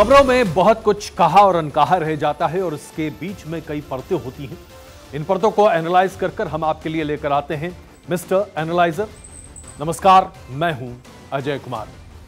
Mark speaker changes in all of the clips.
Speaker 1: खबरों में बहुत कुछ कहा और अनकहा रह जाता है और इसके बीच में कई परतें होती हैं। इन परतों को एनालाइज कर हम आपके लिए लेकर आते हैं मिस्टर एनालाइजर। नमस्कार, मैं हूं अजय कुमार।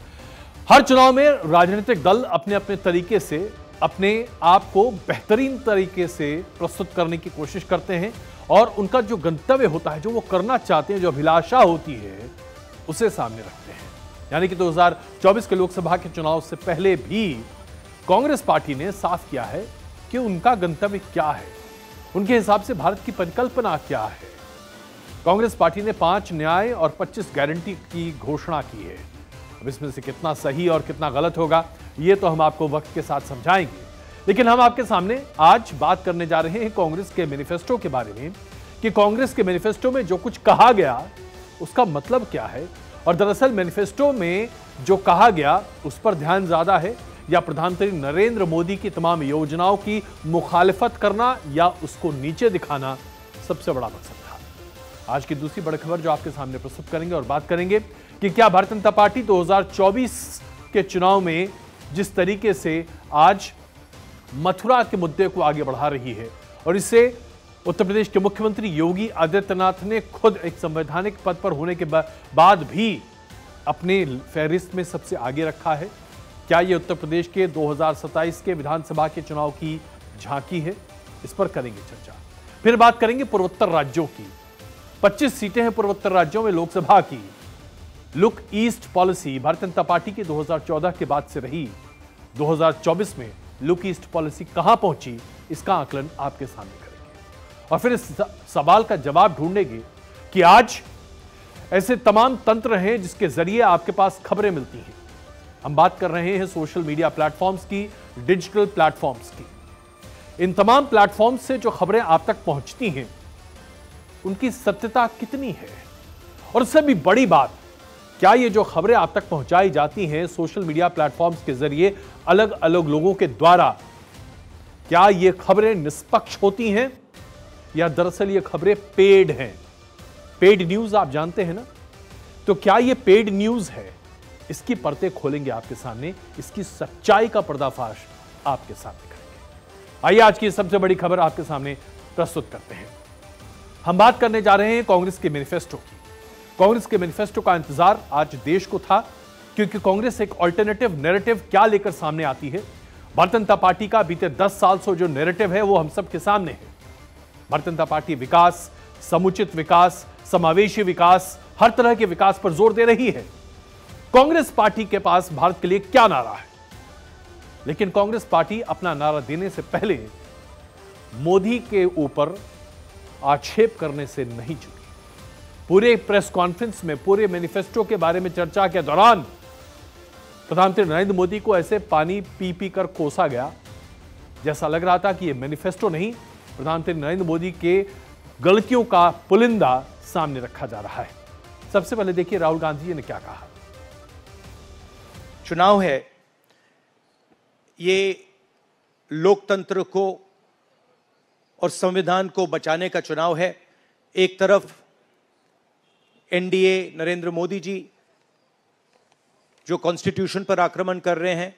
Speaker 1: हर चुनाव में राजनीतिक दल अपने अपने तरीके से अपने आप को बेहतरीन तरीके से प्रस्तुत करने की कोशिश करते हैं और उनका जो गंतव्य होता है, जो वो करना चाहते हैं, जो अभिलाषा होती है, उसे सामने रखते हैं। यानी कि 2024 के लोकसभा के चुनाव से पहले भी कांग्रेस पार्टी ने साफ किया है कि उनका गंतव्य क्या है, उनके हिसाब से भारत की परिकल्पना क्या है। कांग्रेस पार्टी ने 5 न्याय और 25 गारंटी की घोषणा की है। अब इसमें से कितना सही और कितना गलत होगा, ये तो हम आपको वक्त के साथ समझाएंगे। लेकिन हम आपके सामने आज बात करने जा रहे हैं कांग्रेस के मैनिफेस्टो के बारे में कि कांग्रेस के मैनिफेस्टो में जो कुछ कहा गया उसका मतलब क्या है, और दरअसल मैनिफेस्टो में जो कहा गया उस पर ध्यान ज्यादा है या प्रधानमंत्री नरेंद्र मोदी की तमाम योजनाओं की मुखालिफत करना या उसको नीचे दिखाना सबसे बड़ा मकसद था। आज की दूसरी बड़ी खबर जो आपके सामने प्रस्तुत करेंगे और बात करेंगे कि क्या भारतीय जनता पार्टी 2024 के चुनाव में जिस तरीके से आज मथुरा के मुद्दे को आगे बढ़ा रही है और इससे उत्तर प्रदेश के मुख्यमंत्री योगी आदित्यनाथ ने खुद एक संवैधानिक पद पर होने के बाद भी अपने फहरिस्त में सबसे आगे रखा है, क्या यह उत्तर प्रदेश के 2027 के विधानसभा के चुनाव की झांकी है? इस पर करेंगे चर्चा। फिर बात करेंगे पूर्वोत्तर राज्यों की। 25 सीटें हैं पूर्वोत्तर राज्यों में लोकसभा की। Look east policy Bharatiya Janata party की 2014 के बाद से रही। 2024 में लुक ईस्ट पॉलिसी कहां पहुंची, इसका आकलन आपके सामने करेंगे और फिर इस सवाल का जवाब ढूंढेंगे कि आज ऐसे तमाम तंत्र हैं जिसके जरिए आपके पास खबरें मिलती हैं। हम बात कर रहे हैं सोशल मीडिया प्लेटफॉर्म्स की, डिजिटल प्लेटफॉर्म्स की। इन तमाम प्लेटफॉर्म्स से जो खबरें आप तक पहुंचती हैं उनकी सत्यता कितनी है, और उससे भी बड़ी बात, क्या ये जो खबरें आप तक पहुंचाई जाती हैं सोशल मीडिया प्लेटफॉर्म्स के जरिए अलग अलग लोगों के द्वारा, क्या ये खबरें निष्पक्ष होती हैं या दरअसल ये खबरें पेड हैं? पेड न्यूज आप जानते हैं ना, तो क्या ये पेड न्यूज है? इसकी परतें खोलेंगे आपके सामने, इसकी सच्चाई का पर्दाफाश आपके सामने करेंगे। आइए आज की सबसे बड़ी खबर आपके सामने प्रस्तुत करते हैं। हम बात करने जा रहे हैं कांग्रेस के मैनिफेस्टो की। कांग्रेस के मैनिफेस्टो का इंतजार आज देश को था, क्योंकि कांग्रेस एक ऑल्टरनेटिव नैरेटिव क्या लेकर सामने आती है। भारतीय जनता पार्टी का बीते 10 साल से जो नैरेटिव है वो हम सबके सामने है। भारतीय जनता पार्टी विकास, समुचित विकास, समावेशी विकास, हर तरह के विकास पर जोर दे रही है। कांग्रेस पार्टी के पास भारत के लिए क्या नारा है? लेकिन कांग्रेस पार्टी अपना नारा देने से पहले मोदी के ऊपर आक्षेप करने से नहीं चुकी। पूरे प्रेस कॉन्फ्रेंस में, पूरे मैनिफेस्टो के बारे में चर्चा के दौरान प्रधानमंत्री नरेंद्र मोदी को ऐसे पानी पी पी कर कोसा गया जैसा लग रहा था कि यह मैनिफेस्टो नहीं, प्रधानमंत्री नरेंद्र मोदी के गलतियों का पुलिंदा सामने रखा जा रहा है। सबसे पहले देखिए राहुल गांधी जी ने क्या कहा।
Speaker 2: चुनाव है, ये लोकतंत्र को और संविधान को बचाने का चुनाव है। एक तरफ एनडीए नरेंद्र मोदी जी जो कॉन्स्टिट्यूशन पर आक्रमण कर रहे हैं,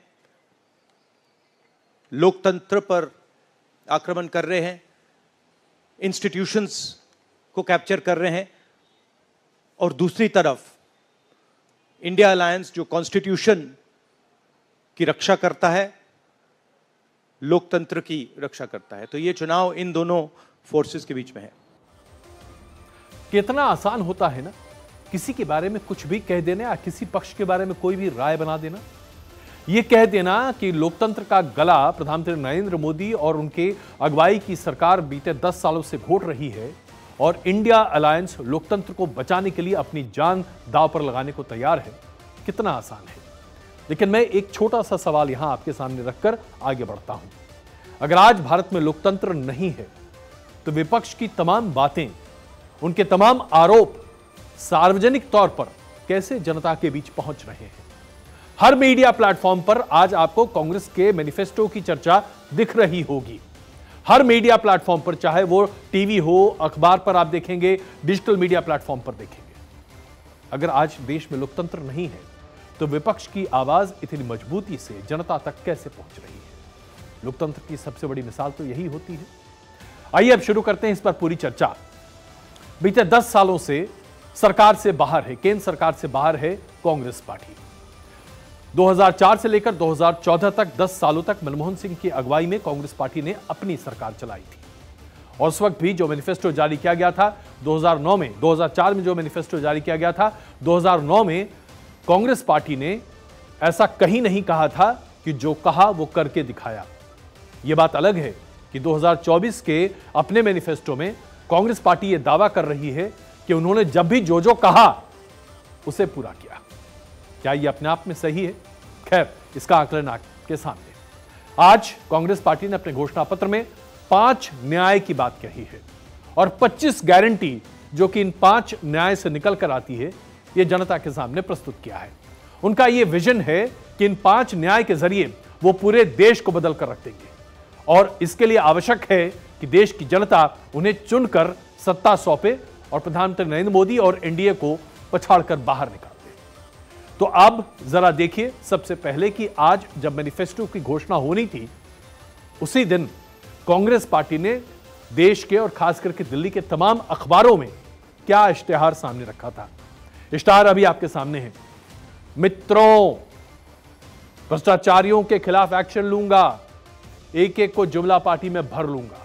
Speaker 2: लोकतंत्र पर आक्रमण कर रहे हैं, इंस्टीट्यूशंस को कैप्चर कर रहे हैं, और दूसरी तरफ इंडिया अलायंस जो कॉन्स्टिट्यूशन की रक्षा करता है, लोकतंत्र की रक्षा करता है। तो ये चुनाव इन दोनों फोर्सेस के बीच में है।
Speaker 1: कितना आसान होता है ना किसी के बारे में कुछ भी कह देना या किसी पक्ष के बारे में कोई भी राय बना देना। यह कह देना कि लोकतंत्र का गला प्रधानमंत्री नरेंद्र मोदी और उनके अगुवाई की सरकार बीते 10 सालों से घोट रही है और इंडिया अलायंस लोकतंत्र को बचाने के लिए अपनी जान दांव पर लगाने को तैयार है। कितना आसान है। लेकिन मैं एक छोटा सा सवाल यहां आपके सामने रखकर आगे बढ़ता हूं। अगर आज भारत में लोकतंत्र नहीं है तो विपक्ष की तमाम बातें, उनके तमाम आरोप सार्वजनिक तौर पर कैसे जनता के बीच पहुंच रहे हैं? हर मीडिया प्लेटफॉर्म पर आज आपको कांग्रेस के मैनिफेस्टो की चर्चा दिख रही होगी। हर मीडिया प्लेटफॉर्म पर, चाहे वो टीवी हो, अखबार पर आप देखेंगे, डिजिटल मीडिया प्लेटफॉर्म पर देखेंगे। अगर आज देश में लोकतंत्र नहीं है तो विपक्ष की आवाज इतनी मजबूती से जनता तक कैसे पहुंच रही है। लोकतंत्र की सबसे बड़ी मिसाल तो यही होती है। आइए अब शुरू करते हैं इस पर पूरी चर्चा। बीते 10 सालों से सरकार से बाहर है, केंद्र सरकार से बाहर है कांग्रेस पार्टी। 2004 से लेकर 2014 तक 10 सालों तक मनमोहन सिंह की अगुवाई में कांग्रेस पार्टी ने अपनी सरकार चलाई थी। और उस वक्त भी जो मैनिफेस्टो जारी किया गया था 2009 में, 2004 में जो मैनिफेस्टो जारी किया गया था, 2009 में कांग्रेस पार्टी ने ऐसा कहीं नहीं कहा था कि जो कहा वो करके दिखाया। यह बात अलग है कि 2024 के अपने मैनिफेस्टो में कांग्रेस पार्टी यह दावा कर रही है कि उन्होंने जब भी जो कहा उसे पूरा किया। क्या यह अपने आप में सही है? खैर, इसका आकलन आपके सामने। आज कांग्रेस पार्टी ने अपने घोषणा पत्र में 5 न्याय की बात कही है और 25 गारंटी जो कि इन 5 न्याय से निकल कर आती है, यह जनता के सामने प्रस्तुत किया है। उनका यह विजन है कि इन 5 न्याय के जरिए वो पूरे देश को बदल कर रख देंगे और इसके लिए आवश्यक है कि देश की जनता उन्हें चुनकर सत्ता सौंपे और प्रधानमंत्री नरेंद्र मोदी और एनडीए को पछाड़कर बाहर निकाल दे। तो अब जरा देखिए, सबसे पहले कि आज जब मैनिफेस्टो की घोषणा होनी थी, उसी दिन कांग्रेस पार्टी ने देश के और खास करके दिल्ली के तमाम अखबारों में क्या इश्तिहार सामने रखा था। इश्तिहार अभी आपके सामने है। मित्रों, भ्रष्टाचारियों के खिलाफ एक्शन लूंगा, एक एक को जुमला पार्टी में भर लूंगा।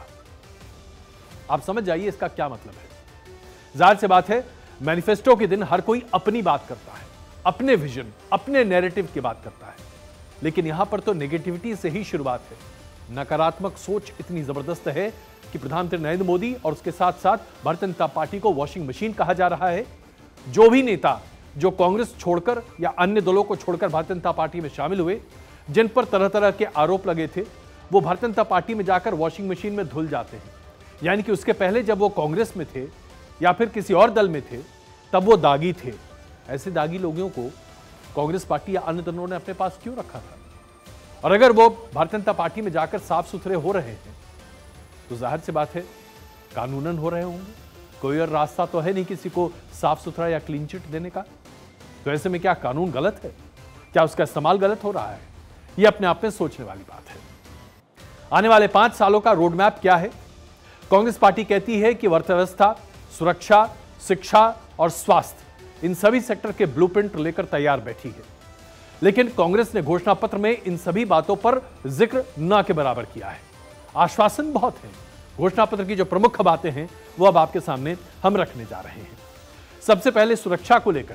Speaker 1: आप समझ जाइए इसका क्या मतलब है। जाहिर सी बात है, मैनिफेस्टो के दिन हर कोई अपनी बात करता है, अपने विजन, अपने नैरेटिव की बात करता है, लेकिन यहां पर तो नेगेटिविटी से ही शुरुआत है। नकारात्मक सोच इतनी जबरदस्त है कि प्रधानमंत्री नरेंद्र मोदी और उसके साथ साथ भारतीय जनता पार्टी को वॉशिंग मशीन कहा जा रहा है। जो भी नेता जो कांग्रेस छोड़कर या अन्य दलों को छोड़कर भारतीय जनता पार्टी में शामिल हुए, जिन पर तरह तरह के आरोप लगे थे, वो भारतीय जनता पार्टी में जाकर वॉशिंग मशीन में धुल जाते हैं। यानी कि उसके पहले जब वो कांग्रेस में थे या फिर किसी और दल में थे, तब वो दागी थे। ऐसे दागी लोगों को कांग्रेस पार्टी या अन्य दलों ने अपने पास क्यों रखा था? और अगर वो भारतीय जनता पार्टी में जाकर साफ सुथरे हो रहे हैं तो जाहिर सी बात है कानूनन हो रहे होंगे। कोई और रास्ता तो है नहीं किसी को साफ सुथरा या क्लीन चिट देने का। तो ऐसे में क्या कानून गलत है? क्या उसका इस्तेमाल गलत हो रहा है? यह अपने आप में सोचने वाली बात है। आने वाले 5 सालों का रोड मैप क्या है? कांग्रेस पार्टी कहती है कि अर्थव्यवस्था, सुरक्षा, शिक्षा और स्वास्थ्य, इन सभी सेक्टर के ब्लूप्रिंट लेकर तैयार बैठी है। लेकिन कांग्रेस ने घोषणा पत्र में इन सभी बातों पर जिक्र न के बराबर किया है। आश्वासन बहुत है। घोषणा पत्र की जो प्रमुख बातें हैं वो अब आपके सामने हम रखने जा रहे हैं। सबसे पहले सुरक्षा को लेकर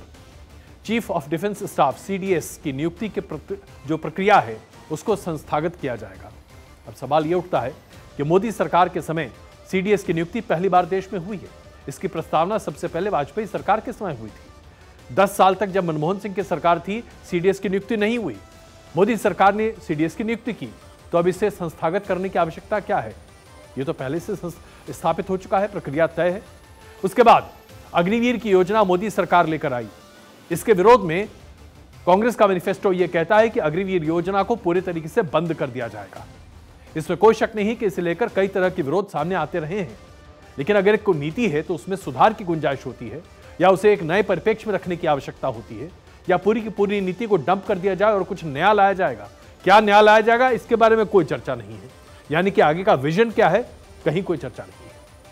Speaker 1: chief of defence staff CDS की नियुक्ति की जो प्रक्रिया है उसको संस्थागत किया जाएगा। अब सवाल यह उठता है कि मोदी सरकार के समय सीडीएस की नियुक्ति पहली बार देश में हुई है। इसकी प्रस्तावना सबसे पहले वाजपेयी सरकार के समय हुई थी। 10 साल तक जब मनमोहन सिंह की सरकार थी, सीडीएस की नियुक्ति नहीं हुई। मोदी सरकार ने सीडीएस की नियुक्ति की, तो अब इसे संस्थागत करने की आवश्यकता क्या है? ये तो पहले से स्थापित हो चुका है, प्रक्रिया तय है। उसके बाद अग्निवीर की योजना मोदी सरकार लेकर आई। इसके विरोध में कांग्रेस का मैनिफेस्टो यह कहता है कि अग्निवीर योजना को पूरे तरीके से बंद कर दिया जाएगा। इसमें कोई शक नहीं कि इसे लेकर कई तरह के विरोध सामने आते रहे हैं, लेकिन अगर एक कोई नीति है तो उसमें सुधार की गुंजाइश होती है, या उसे एक नए परिप्रेक्ष्य में रखने की आवश्यकता होती है, या पूरी की पूरी नीति को डंप कर दिया जाए और कुछ नया लाया जाएगा। क्या नया लाया जाएगा इसके बारे में कोई चर्चा नहीं है। यानी कि आगे का विजन क्या है, कहीं कोई चर्चा नहीं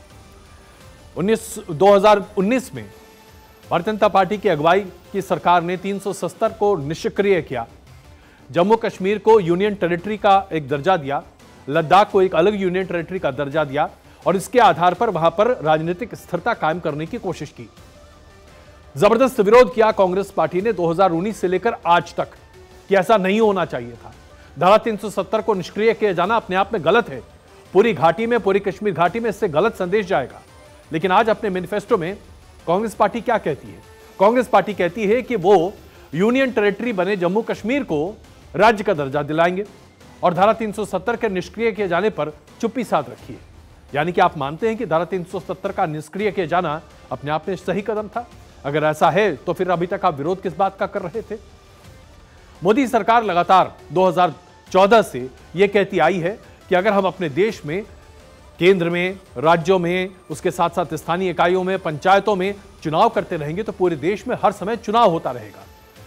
Speaker 1: है। 2019 में भारतीय जनता पार्टी की अगुवाई की सरकार ने 370 को निष्क्रिय किया, जम्मू कश्मीर को यूनियन टेरिटरी का एक दर्जा दिया, लद्दाख को एक अलग यूनियन टेरिटरी का दर्जा दिया और इसके आधार पर वहां पर राजनीतिक स्थिरता कायम करने की कोशिश की। जबरदस्त विरोध किया कांग्रेस पार्टी ने 2019 से लेकर आज तक कि ऐसा नहीं होना चाहिए था। धारा 370 को निष्क्रिय किया जाना अपने आप में गलत है। पूरी घाटी में, पूरी कश्मीर घाटी में इससे गलत संदेश जाएगा। लेकिन आज अपने मैनिफेस्टो में कांग्रेस पार्टी क्या कहती है? कांग्रेस पार्टी कहती है कि वो यूनियन टेरिटरी बने जम्मू कश्मीर को राज्य का दर्जा दिलाएंगे और धारा 370 के निष्क्रिय किए जाने पर चुप्पी साध रखी है। यानी कि आप मानते हैं कि धारा 370 का निष्क्रिय किया जाना अपने आप में सही कदम था? अगर ऐसा है तो फिर अभी तक आप विरोध किस बात का कर रहे थे? मोदी सरकार लगातार 2014 से यह कहती आई है कि अगर हम अपने देश में, केंद्र में, राज्यों में, उसके साथ साथ स्थानीय इकाइयों में, पंचायतों में चुनाव करते रहेंगे तो पूरे देश में हर समय चुनाव होता रहेगा।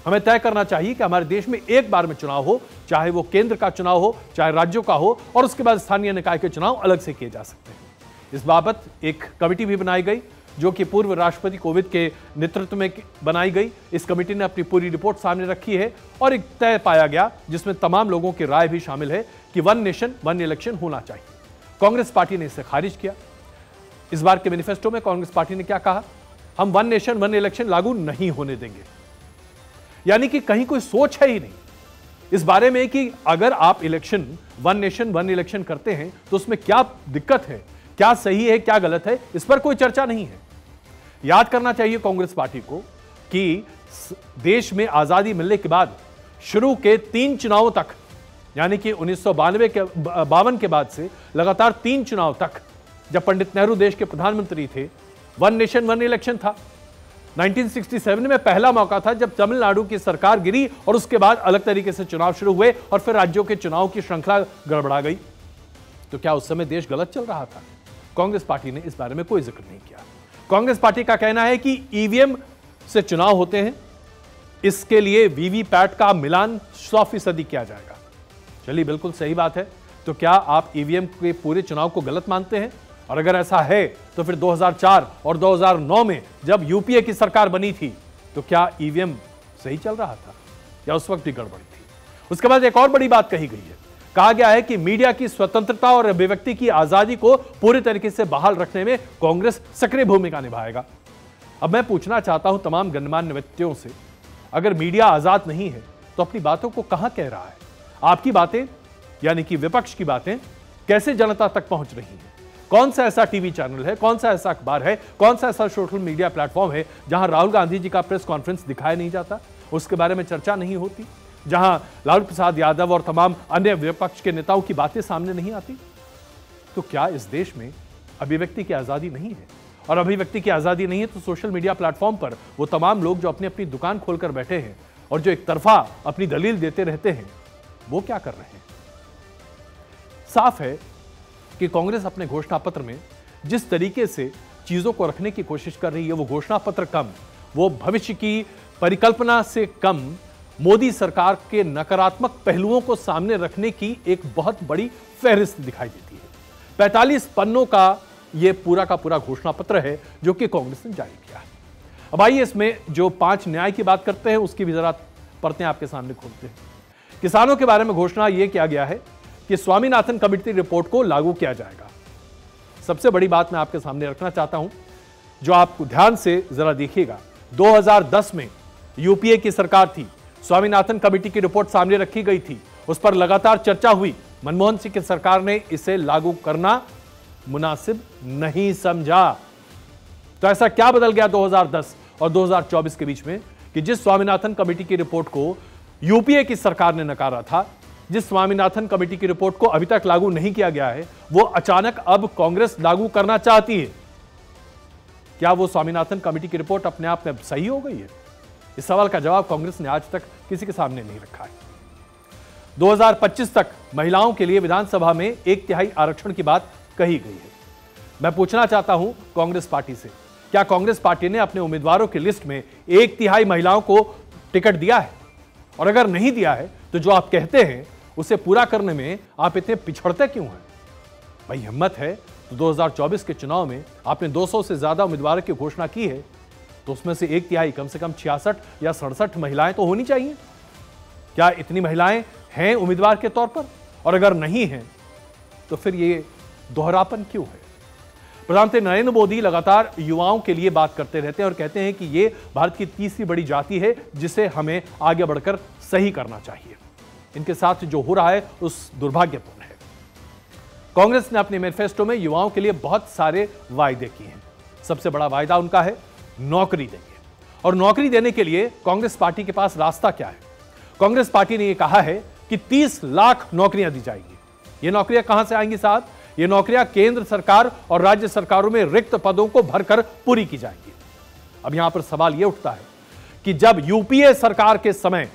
Speaker 1: हमें तय करना चाहिए कि हमारे देश में एक बार में चुनाव हो, चाहे वो केंद्र का चुनाव हो, चाहे राज्यों का हो, और उसके बाद स्थानीय निकाय के चुनाव अलग से किए जा सकते हैं। इस बाबत एक कमेटी भी बनाई गई जो कि पूर्व राष्ट्रपति कोविंद के नेतृत्व में बनाई गई। इस कमेटी ने अपनी पूरी रिपोर्ट सामने रखी है और एक तय पाया गया जिसमें तमाम लोगों की राय भी शामिल है कि वन नेशन वन इलेक्शन होना चाहिए। कांग्रेस पार्टी ने इसे खारिज किया। इस बार के मैनिफेस्टो में कांग्रेस पार्टी ने क्या कहा? हम वन नेशन वन इलेक्शन लागू नहीं होने देंगे। यानी कि कहीं कोई सोच है ही नहीं इस बारे में कि अगर आप election one nation one election करते हैं तो उसमें क्या दिक्कत है, क्या सही है, क्या गलत है, इस पर कोई चर्चा नहीं है। याद करना चाहिए कांग्रेस पार्टी को कि देश में आजादी मिलने के बाद शुरू के 3 चुनावों तक, यानी कि 1952 के बाद से लगातार 3 चुनाव तक, जब पंडित नेहरू देश के प्रधानमंत्री थे, वन नेशन वन इलेक्शन था। 1967 में पहला मौका था जब तमिलनाडु की सरकार गिरी और उसके बाद अलग तरीके से चुनाव शुरू हुए और फिर राज्यों के चुनाव की श्रृंखला गड़बड़ा गई। तो क्या उस समय देश गलत चल रहा था? कांग्रेस पार्टी ने इस बारे में कोई जिक्र नहीं किया। कांग्रेस पार्टी का कहना है कि ईवीएम से चुनाव होते हैं, इसके लिए वीवीपैट का मिलान 100% किया जाएगा। चलिए, बिल्कुल सही बात है। तो क्या आप ईवीएम के पूरे चुनाव को गलत मानते हैं? और अगर ऐसा है तो फिर 2004 और 2009 में जब यूपीए की सरकार बनी थी तो क्या ईवीएम सही चल रहा था या उस वक्त भी गड़बड़ी थी? उसके बाद एक और बड़ी बात कही गई है। कहा गया है कि मीडिया की स्वतंत्रता और अभिव्यक्ति की आजादी को पूरी तरीके से बहाल रखने में कांग्रेस सक्रिय भूमिका निभाएगा। अब मैं पूछना चाहता हूं तमाम गणमान्य व्यक्तियों से, अगर मीडिया आजाद नहीं है तो अपनी बातों को कहां कह रहा है? आपकी बातें यानी कि विपक्ष की बातें कैसे जनता तक पहुंच रही हैं? कौन सा ऐसा टीवी चैनल है, कौन सा ऐसा अखबार है, कौन सा ऐसा सोशल मीडिया प्लेटफॉर्म है जहां राहुल गांधी जी का प्रेस कॉन्फ्रेंस दिखाया नहीं जाता, उसके बारे में चर्चा नहीं होती, जहां लालू प्रसाद यादव और तमाम अन्य विपक्ष के नेताओं की बातें सामने नहीं आती? तो क्या इस देश में अभिव्यक्ति की आजादी नहीं है? और अभिव्यक्ति की आजादी नहीं है तो सोशल मीडिया प्लेटफॉर्म पर वो तमाम लोग जो अपनी अपनी दुकान खोलकर बैठे हैं और जो एक तरफा अपनी दलील देते रहते हैं, वो क्या कर रहे हैं? साफ है कि कांग्रेस अपने घोषणा पत्र में जिस तरीके से चीजों को रखने की कोशिश कर रही है, वो घोषणा पत्र कम, वो भविष्य की परिकल्पना से कम मोदी सरकार के नकारात्मक पहलुओं को सामने रखने की एक बहुत बड़ी फहरिस्त दिखाई देती है। 45 पन्नों का यह पूरा का पूरा घोषणा पत्र है जो कि कांग्रेस ने जारी किया है। अब आइए इसमें जो 5 न्याय की बात करते हैं उसकी भी जरा परतें आपके सामने खोलते हैं। किसानों के बारे में घोषणा यह किया गया है कि स्वामीनाथन कमेटी रिपोर्ट को लागू किया जाएगा। सबसे बड़ी बात मैं आपके सामने रखना चाहता हूं, जो आप ध्यान से जरा देखिएगा। 2010 में यूपीए की सरकार थी, स्वामीनाथन कमेटी की रिपोर्ट सामने रखी गई थी, उस पर लगातार चर्चा हुई। मनमोहन सिंह की सरकार ने इसे लागू करना मुनासिब नहीं समझा। तो ऐसा क्या बदल गया 2010 और 2024 के बीच में कि जिस स्वामीनाथन कमेटी की रिपोर्ट को यूपीए की सरकार ने नकारा था, जिस स्वामीनाथन कमेटी की रिपोर्ट को अभी तक लागू नहीं किया गया है, वो अचानक अब कांग्रेस लागू करना चाहती है। क्या वो स्वामीनाथन कमेटी की रिपोर्ट अपने आप में सही हो गई है? इस सवाल का जवाब कांग्रेस ने आज तक किसी के सामने नहीं रखा है। 2025 तक महिलाओं के लिए विधानसभा में 1/3 आरक्षण की बात कही गई है। मैं पूछना चाहता हूं कांग्रेस पार्टी से, क्या कांग्रेस पार्टी ने अपने उम्मीदवारों की लिस्ट में 1/3 महिलाओं को टिकट दिया है? और अगर नहीं दिया है तो जो आप कहते हैं उसे पूरा करने में आप इतने पिछड़ते क्यों हैं? भाई हिम्मत है तो 2024 के चुनाव में आपने 200 से ज्यादा उम्मीदवारों की घोषणा की है, तो उसमें से 1/3 कम से कम 66 या 67 महिलाएं तो होनी चाहिए। क्या इतनी महिलाएं हैं उम्मीदवार के तौर पर? और अगर नहीं है तो फिर ये दोहरापन क्यों है? प्रधानमंत्री नरेंद्र मोदी लगातार युवाओं के लिए बात करते रहते हैं और कहते हैं कि ये भारत की तीसरी बड़ी जाति है जिसे हमें आगे बढ़कर सही करना चाहिए। इनके साथ जो हो रहा है उस दुर्भाग्यपूर्ण है। कांग्रेस ने अपने मैनिफेस्टो में युवाओं के लिए बहुत सारे वायदे किए हैं। सबसे बड़ा वायदा उनका है नौकरी देंगे। और नौकरी देने के लिए कांग्रेस पार्टी के पास रास्ता क्या है? कांग्रेस पार्टी ने यह कहा है कि 30 लाख नौकरियां दी जाएंगी। ये नौकरियां कहां से आएंगी साहब? ये नौकरियां केंद्र सरकार और राज्य सरकारों में रिक्त पदों को भरकर पूरी की जाएंगी। अब यहां पर सवाल यह उठता है कि जब यूपीए सरकार के समय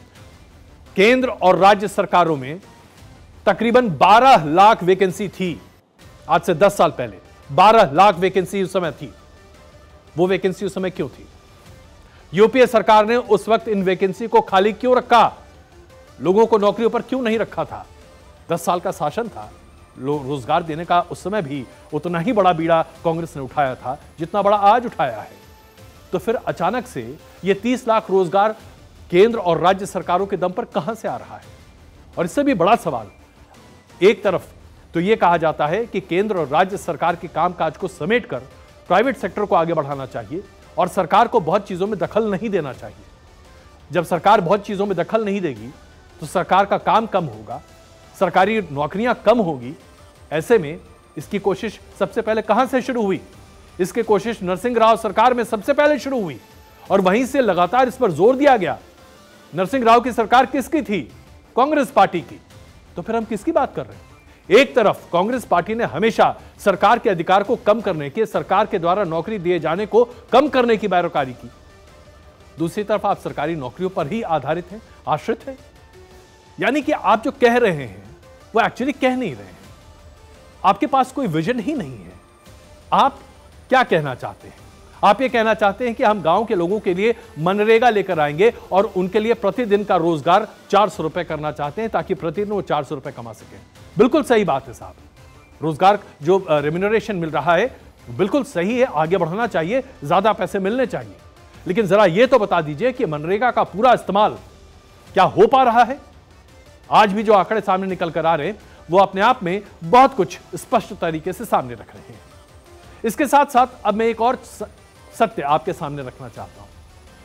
Speaker 1: केंद्र और राज्य सरकारों में तकरीबन 12 लाख वैकेंसी थी, आज से 10 साल पहले 12 लाख वैकेंसी उस समय थी। वो वैकेंसी उस समय क्यों थी? यूपीए सरकार ने उस वक्त इन वैकेंसी को खाली क्यों रखा, लोगों को नौकरियों पर क्यों नहीं रखा था? 10 साल का शासन था, रोजगार देने का उस समय भी उतना ही बड़ा बीड़ा कांग्रेस ने उठाया था जितना बड़ा आज उठाया है। तो फिर अचानक से ये 30 लाख रोजगार केंद्र और राज्य सरकारों के दम पर कहां से आ रहा है? और इससे भी बड़ा सवाल, एक तरफ तो यह कहा जाता है कि केंद्र और राज्य सरकार के कामकाज को समेटकर प्राइवेट सेक्टर को आगे बढ़ाना चाहिए और सरकार को बहुत चीजों में दखल नहीं देना चाहिए। जब सरकार बहुत चीजों में दखल नहीं देगी तो सरकार का काम कम होगा, सरकारी नौकरियां कम होगी। ऐसे में इसकी कोशिश सबसे पहले कहां से शुरू हुई? इसकी कोशिश नरसिंह राव सरकार में सबसे पहले शुरू हुई और वहीं से लगातार इस पर जोर दिया गया। नरसिंह राव की सरकार किसकी थी? कांग्रेस पार्टी की। तो फिर हम किसकी बात कर रहे हैं? एक तरफ कांग्रेस पार्टी ने हमेशा सरकार के अधिकार को कम करने के, सरकार के द्वारा नौकरी दिए जाने को कम करने की पैरोकारी की। दूसरी तरफ आप सरकारी नौकरियों पर ही आधारित हैं, आश्रित हैं। यानी कि आप जो कह रहे हैं वो एक्चुअली कह नहीं रहे हैं। आपके पास कोई विजन ही नहीं है। आप क्या कहना चाहते हैं? आप ये कहना चाहते हैं कि हम गांव के लोगों के लिए मनरेगा लेकर आएंगे और उनके लिए प्रतिदिन का रोजगार 400 रुपए करना चाहते हैं ताकि प्रतिदिन वो 400 रुपए कमा सकें। बिल्कुल सही बात है साहब, रोजगार जो रेम्यूनरेशन मिल रहा है बिल्कुल सही है, आगे बढ़ाना चाहिए, ज्यादा पैसे मिलने चाहिए। लेकिन जरा ये तो बता दीजिए कि मनरेगा का पूरा इस्तेमाल क्या हो पा रहा है? आज भी जो आंकड़े सामने निकल कर आ रहे हैं वो अपने आप में बहुत कुछ स्पष्ट तरीके से सामने रख रहे हैं। इसके साथ साथ अब मैं एक और सत्य आपके सामने रखना चाहता हूं।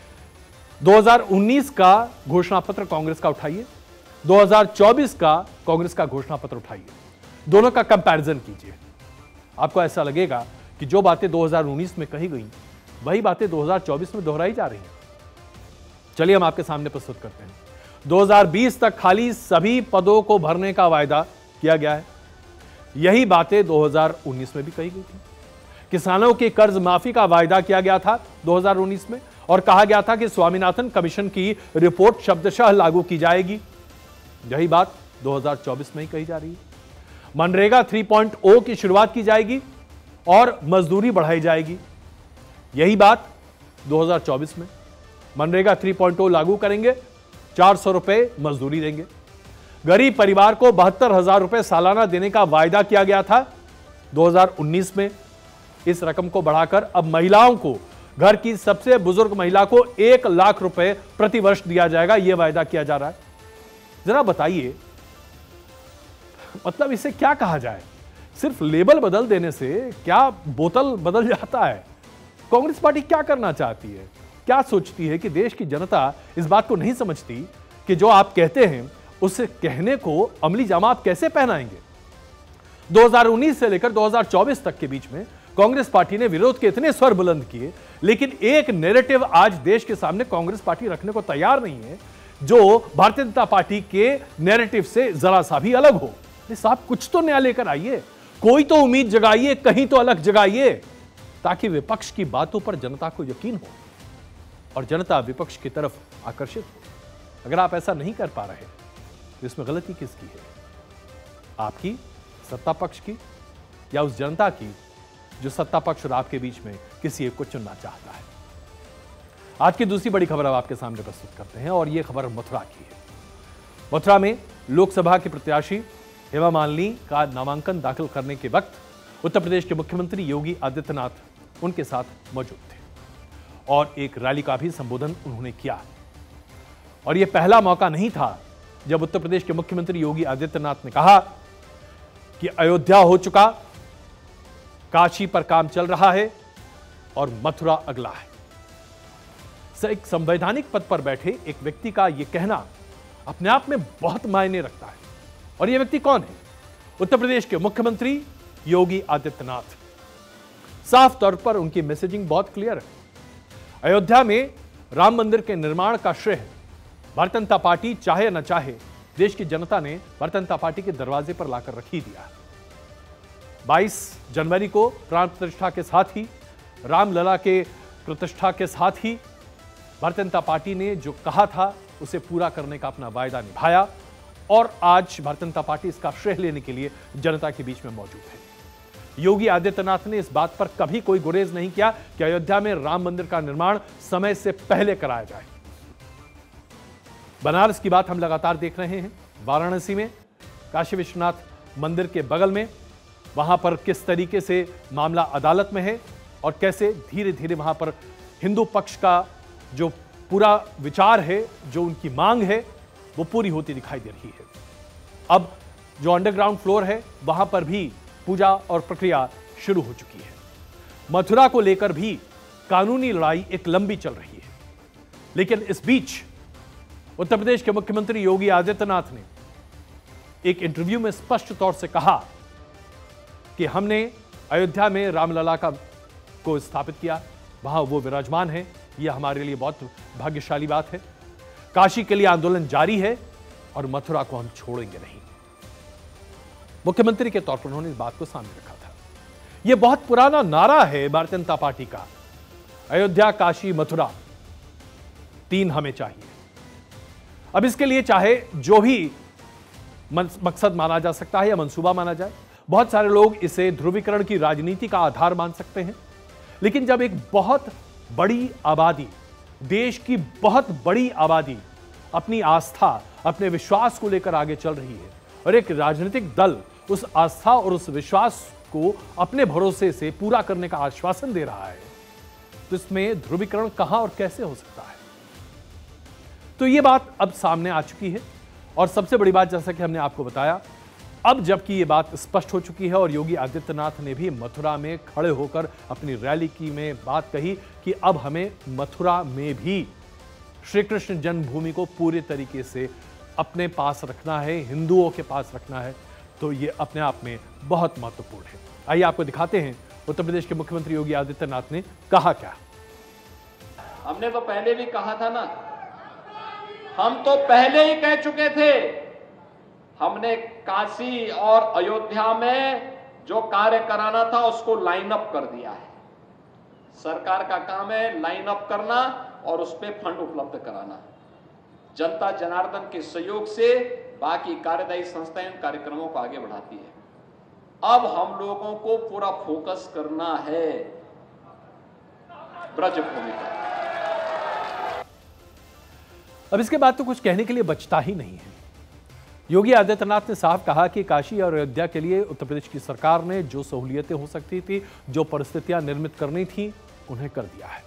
Speaker 1: 2019 का घोषणा पत्र कांग्रेस का उठाइए, 2024 का कांग्रेस का घोषणा पत्र उठाइए, दोनों का कंपैरिजन कीजिए। आपको ऐसा लगेगा कि जो बातें 2019 में कही गई वही बातें 2024 में दोहराई जा रही हैं। चलिए हम आपके सामने प्रस्तुत करते हैं। 2020 तक खाली सभी पदों को भरने का वायदा किया गया है। यही बातें 2019 में भी कही गई थी। किसानों की कर्ज माफी का वायदा किया गया था 2019 में और कहा गया था कि स्वामीनाथन कमीशन की रिपोर्ट शब्दशः लागू की जाएगी। यही बात 2024 में ही कही जा रही है। मनरेगा 3.0 की शुरुआत की जाएगी और मजदूरी बढ़ाई जाएगी। यही बात 2024 में। मनरेगा 3.0 लागू करेंगे, 400 रुपए मजदूरी देंगे। गरीब परिवार को 72,000 रुपए सालाना देने का वायदा किया गया था 2019 में। इस रकम को बढ़ाकर अब महिलाओं को, घर की सबसे बुजुर्ग महिला को 1 लाख रुपए प्रति वर्ष दिया जाएगा, यह वायदा किया जा रहा है। जरा बताइए, मतलब इसे क्या कहा जाए? सिर्फ लेबल बदल देने से क्या बोतल बदल जाता है? कांग्रेस पार्टी क्या करना चाहती है? क्या सोचती है कि देश की जनता इस बात को नहीं समझती कि जो आप कहते हैं उसे कहने को अमली जामा आप कैसे पहनाएंगे? 2019 से लेकर 2024 तक के बीच में कांग्रेस पार्टी ने विरोध के इतने स्वर बुलंद किए, लेकिन एक नैरेटिव आज देश के सामने कांग्रेस पार्टी रखने को तैयार नहीं है जो भारतीय जनता पार्टी के नैरेटिव से जरा सा भी अलग हो। साहब कुछ तो नया लेकर आइए, कोई तो उम्मीद जगाइए, कहीं तो अलग जगाइए, ताकि विपक्ष की बातों पर जनता को यकीन हो और जनता विपक्ष की तरफ आकर्षित हो। अगर आप ऐसा नहीं कर पा रहे तो इसमें गलती किसकी है? आपकी, सत्ता पक्ष की, या उस जनता की जो सत्ता पक्ष और आपके बीच में किसी एक को चुनना चाहता है? आज की दूसरी बड़ी खबर अब आपके सामने प्रस्तुत करते हैं और यह खबर मथुरा की है। मथुरा में लोकसभा के प्रत्याशी हेमा मालिनी का नामांकन दाखिल करने के वक्त उत्तर प्रदेश के मुख्यमंत्री योगी आदित्यनाथ उनके साथ मौजूद थे और एक रैली का भी संबोधन उन्होंने किया। और यह पहला मौका नहीं था जब उत्तर प्रदेश के मुख्यमंत्री योगी आदित्यनाथ ने कहा कि अयोध्या हो चुका, काशी पर काम चल रहा है और मथुरा अगला है। एक संवैधानिक पद पर बैठे एक व्यक्ति का यह कहना अपने आप में बहुत मायने रखता है। और यह व्यक्ति कौन है? उत्तर प्रदेश के मुख्यमंत्री योगी आदित्यनाथ। साफ तौर पर उनकी मैसेजिंग बहुत क्लियर है। अयोध्या में राम मंदिर के निर्माण का श्रेय भारतीय जनता पार्टी चाहे न चाहे देश की जनता ने भारतीय जनता पार्टी के दरवाजे पर लाकर रख ही दिया। 22 जनवरी को प्राण प्रतिष्ठा के साथ ही, रामलला के प्रतिष्ठा के साथ ही भारतीय जनता पार्टी ने जो कहा था उसे पूरा करने का अपना वायदा निभाया और आज भारतीय जनता पार्टी इसका श्रेय लेने के लिए जनता के बीच में मौजूद है। योगी आदित्यनाथ ने इस बात पर कभी कोई गुरेज नहीं किया कि अयोध्या में राम मंदिर का निर्माण समय से पहले कराया जाए। बनारस की बात हम लगातार देख रहे हैं। वाराणसी में काशी विश्वनाथ मंदिर के बगल में वहां पर किस तरीके से मामला अदालत में है और कैसे धीरे धीरे वहां पर हिंदू पक्ष का जो पूरा विचार है, जो उनकी मांग है, वो पूरी होती दिखाई दे रही है। अब जो अंडरग्राउंड फ्लोर है वहां पर भी पूजा और प्रक्रिया शुरू हो चुकी है। मथुरा को लेकर भी कानूनी लड़ाई एक लंबी चल रही है, लेकिन इस बीच उत्तर प्रदेश के मुख्यमंत्री योगी आदित्यनाथ ने एक इंटरव्यू में स्पष्ट तौर से कहा कि हमने अयोध्या में रामलला को स्थापित किया, वहां वो विराजमान है, यह हमारे लिए बहुत भाग्यशाली बात है। काशी के लिए आंदोलन जारी है और मथुरा को हम छोड़ेंगे नहीं। मुख्यमंत्री के तौर पर उन्होंने इस बात को सामने रखा था। यह बहुत पुराना नारा है भारतीय जनता पार्टी का, अयोध्या काशी मथुरा, 3 हमें चाहिए। अब इसके लिए चाहे जो भी मकसद माना जा सकता है या मंसूबा माना जाए, बहुत सारे लोग इसे ध्रुवीकरण की राजनीति का आधार मान सकते हैं, लेकिन जब एक बहुत बड़ी आबादी, देश की बहुत बड़ी आबादी अपनी आस्था, अपने विश्वास को लेकर आगे चल रही है और एक राजनीतिक दल उस आस्था और उस विश्वास को अपने भरोसे से पूरा करने का आश्वासन दे रहा है, तो इसमें ध्रुवीकरण कहां और कैसे हो सकता है? तो यह बात अब सामने आ चुकी है। और सबसे बड़ी बात, जैसा कि हमने आपको बताया, अब जबकि यह बात स्पष्ट हो चुकी है और योगी आदित्यनाथ ने भी मथुरा में खड़े होकर अपनी रैली की में बात कही कि अब हमें मथुरा में भी श्री कृष्ण जन्मभूमि को पूरे तरीके से अपने पास रखना है, हिंदुओं के पास रखना है, तो यह अपने आप में बहुत महत्वपूर्ण है। आइए आपको दिखाते हैं उत्तर प्रदेश के मुख्यमंत्री योगी आदित्यनाथ ने कहा क्या।
Speaker 3: हमने तो पहले भी कहा था ना, हम तो पहले ही कह चुके थे, हमने काशी और अयोध्या में जो कार्य कराना था उसको लाइन अप कर दिया है। सरकार का काम है लाइन अप करना और उस पर फंड उपलब्ध कराना। जनता जनार्दन के सहयोग से बाकी कार्यदायी संस्थाएं इन कार्यक्रमों को आगे बढ़ाती है। अब हम लोगों को पूरा फोकस करना है ब्रजभूमि पर।
Speaker 1: अब इसके बाद तो कुछ कहने के लिए बचता ही नहीं है। योगी आदित्यनाथ ने साफ कहा कि काशी और अयोध्या के लिए उत्तर प्रदेश की सरकार ने जो सहूलियतें हो सकती थी, जो परिस्थितियां निर्मित करनी थी, उन्हें कर दिया है।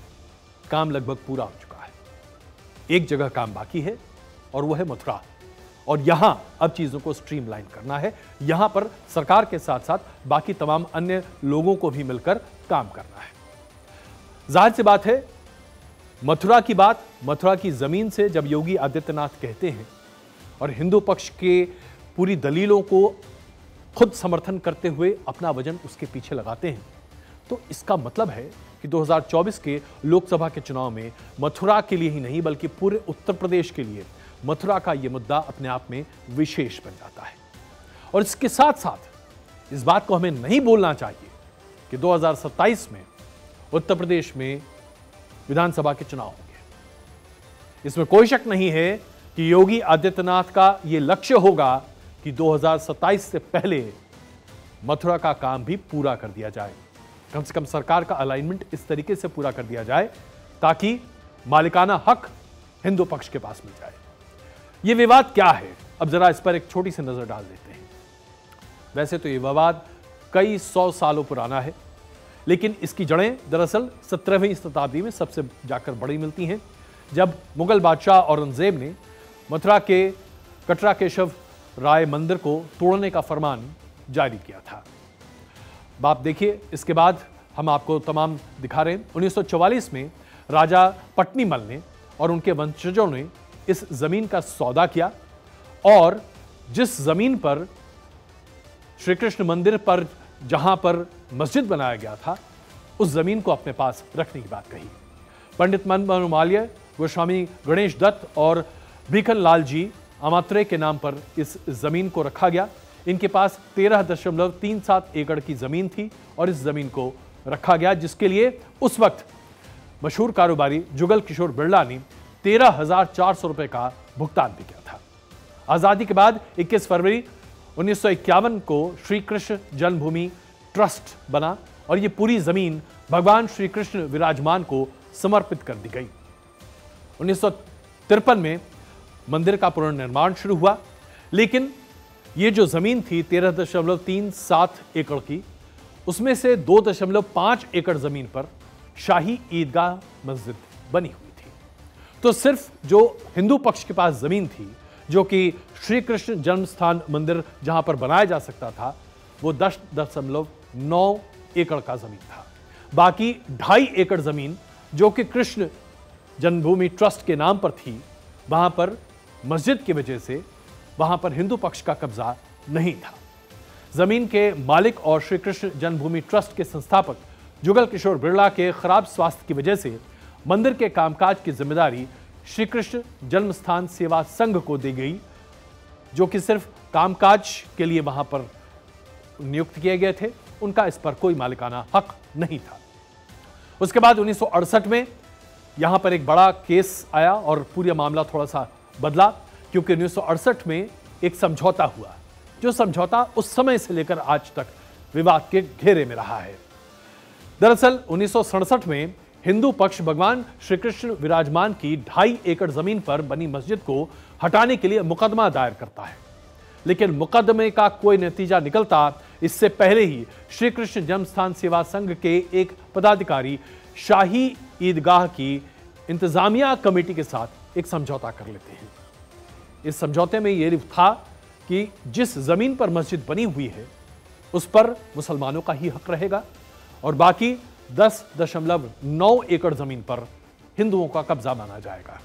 Speaker 1: काम लगभग पूरा हो चुका है। एक जगह काम बाकी है और वह है मथुरा, और यहां अब चीजों को स्ट्रीमलाइन करना है। यहां पर सरकार के साथ साथ बाकी तमाम अन्य लोगों को भी मिलकर काम करना है। जाहिर सी बात है, मथुरा की बात, मथुरा की जमीन से जब योगी आदित्यनाथ कहते हैं और हिंदू पक्ष के पूरी दलीलों को खुद समर्थन करते हुए अपना वजन उसके पीछे लगाते हैं, तो इसका मतलब है कि 2024 के लोकसभा के चुनाव में मथुरा के लिए ही नहीं बल्कि पूरे उत्तर प्रदेश के लिए मथुरा का यह मुद्दा अपने आप में विशेष बन जाता है। और इसके साथ साथ इस बात को हमें नहीं बोलना चाहिए कि 2027 में उत्तर प्रदेश में विधानसभा के चुनाव होंगे। इसमें कोई शक नहीं है कि योगी आदित्यनाथ का यह लक्ष्य होगा कि 2027 से पहले मथुरा का काम भी पूरा कर दिया जाए। कम से कम सरकार का अलाइनमेंट इस तरीके से पूरा कर दिया जाए ताकि मालिकाना हक हिंदू पक्ष के पास मिल जाए। यह विवाद क्या है, अब जरा इस पर एक छोटी सी नजर डाल देते हैं। वैसे तो यह विवाद कई 100 सालों पुराना है, लेकिन इसकी जड़ें दरअसल 17वीं शताब्दी में सबसे जाकर बड़ी मिलती हैं, जब मुगल बादशाह औरंगजेब ने मथुरा के कटरा केशव राय मंदिर को तोड़ने का फरमान जारी किया था। बाप देखिए, इसके बाद हम आपको तमाम दिखा रहे हैं। 1944 में राजा पट्नीमल ने और उनके वंशजों ने इस जमीन का सौदा किया और जिस जमीन पर श्री कृष्ण मंदिर पर जहां पर मस्जिद बनाया गया था, उस जमीन को अपने पास रखने की बात कही। पंडित मनमोहन मालवीय, गोस्वामी गणेश दत्त और भीखन लाल जी अमात्रे के नाम पर इस जमीन को रखा गया। इनके पास 13.37 एकड़ की जमीन थी और इस जमीन को रखा गया, जिसके लिए उस वक्त मशहूर कारोबारी जुगल किशोर बिरला ने 13,400 रुपए का भुगतान भी किया था। आजादी के बाद 21 फरवरी 1951 को श्री कृष्ण जन्मभूमि ट्रस्ट बना और ये पूरी जमीन भगवान श्री कृष्ण विराजमान को समर्पित कर दी गई। 1953 में मंदिर का पुनर्निर्माण शुरू हुआ, लेकिन ये जो जमीन थी 13.37 एकड़ की, उसमें से 2.5 एकड़ जमीन पर शाही ईदगाह मस्जिद बनी हुई थी। तो सिर्फ जो हिंदू पक्ष के पास जमीन थी, जो कि श्री कृष्ण जन्म स्थान मंदिर जहां पर बनाया जा सकता था, वो 10.9 एकड़ का जमीन था। बाकी 2.5 एकड़ जमीन जो कि कृष्ण जन्मभूमि ट्रस्ट के नाम पर थी, वहां पर मस्जिद की वजह से वहां पर हिंदू पक्ष का कब्जा नहीं था। जमीन के मालिक और श्री कृष्ण जन्मभूमि ट्रस्ट के संस्थापक जुगल किशोर बिरला के खराब स्वास्थ्य की वजह से मंदिर के कामकाज की जिम्मेदारी श्री कृष्ण जन्मस्थान सेवा संघ को दी गई, जो कि सिर्फ कामकाज के लिए वहां पर नियुक्त किए गए थे। उनका इस पर कोई मालिकाना हक नहीं था। उसके बाद 1968 में यहां पर एक बड़ा केस आया और पूरा मामला थोड़ा सा बदला, क्योंकि 1968 में एक समझौता हुआ, जो समझौता उस समय से लेकर आज तक विवाद के घेरे में रहा है। दरअसल 1967 में हिंदू पक्ष भगवान श्री कृष्ण विराजमान की 2.5 एकड़ जमीन पर बनी मस्जिद को हटाने के लिए मुकदमा दायर करता है, लेकिन मुकदमे का कोई नतीजा निकलता इससे पहले ही श्री कृष्ण जन्मस्थान सेवा संघ के एक पदाधिकारी शाही ईदगाह की इंतजामिया कमेटी के साथ एक समझौता कर लेते हैं। इस समझौते में यह था कि जिस जमीन पर मस्जिद बनी हुई है उस पर मुसलमानों का ही हक रहेगा और बाकी 10.9 एकड़ जमीन पर हिंदुओं का कब्जा माना जाएगा।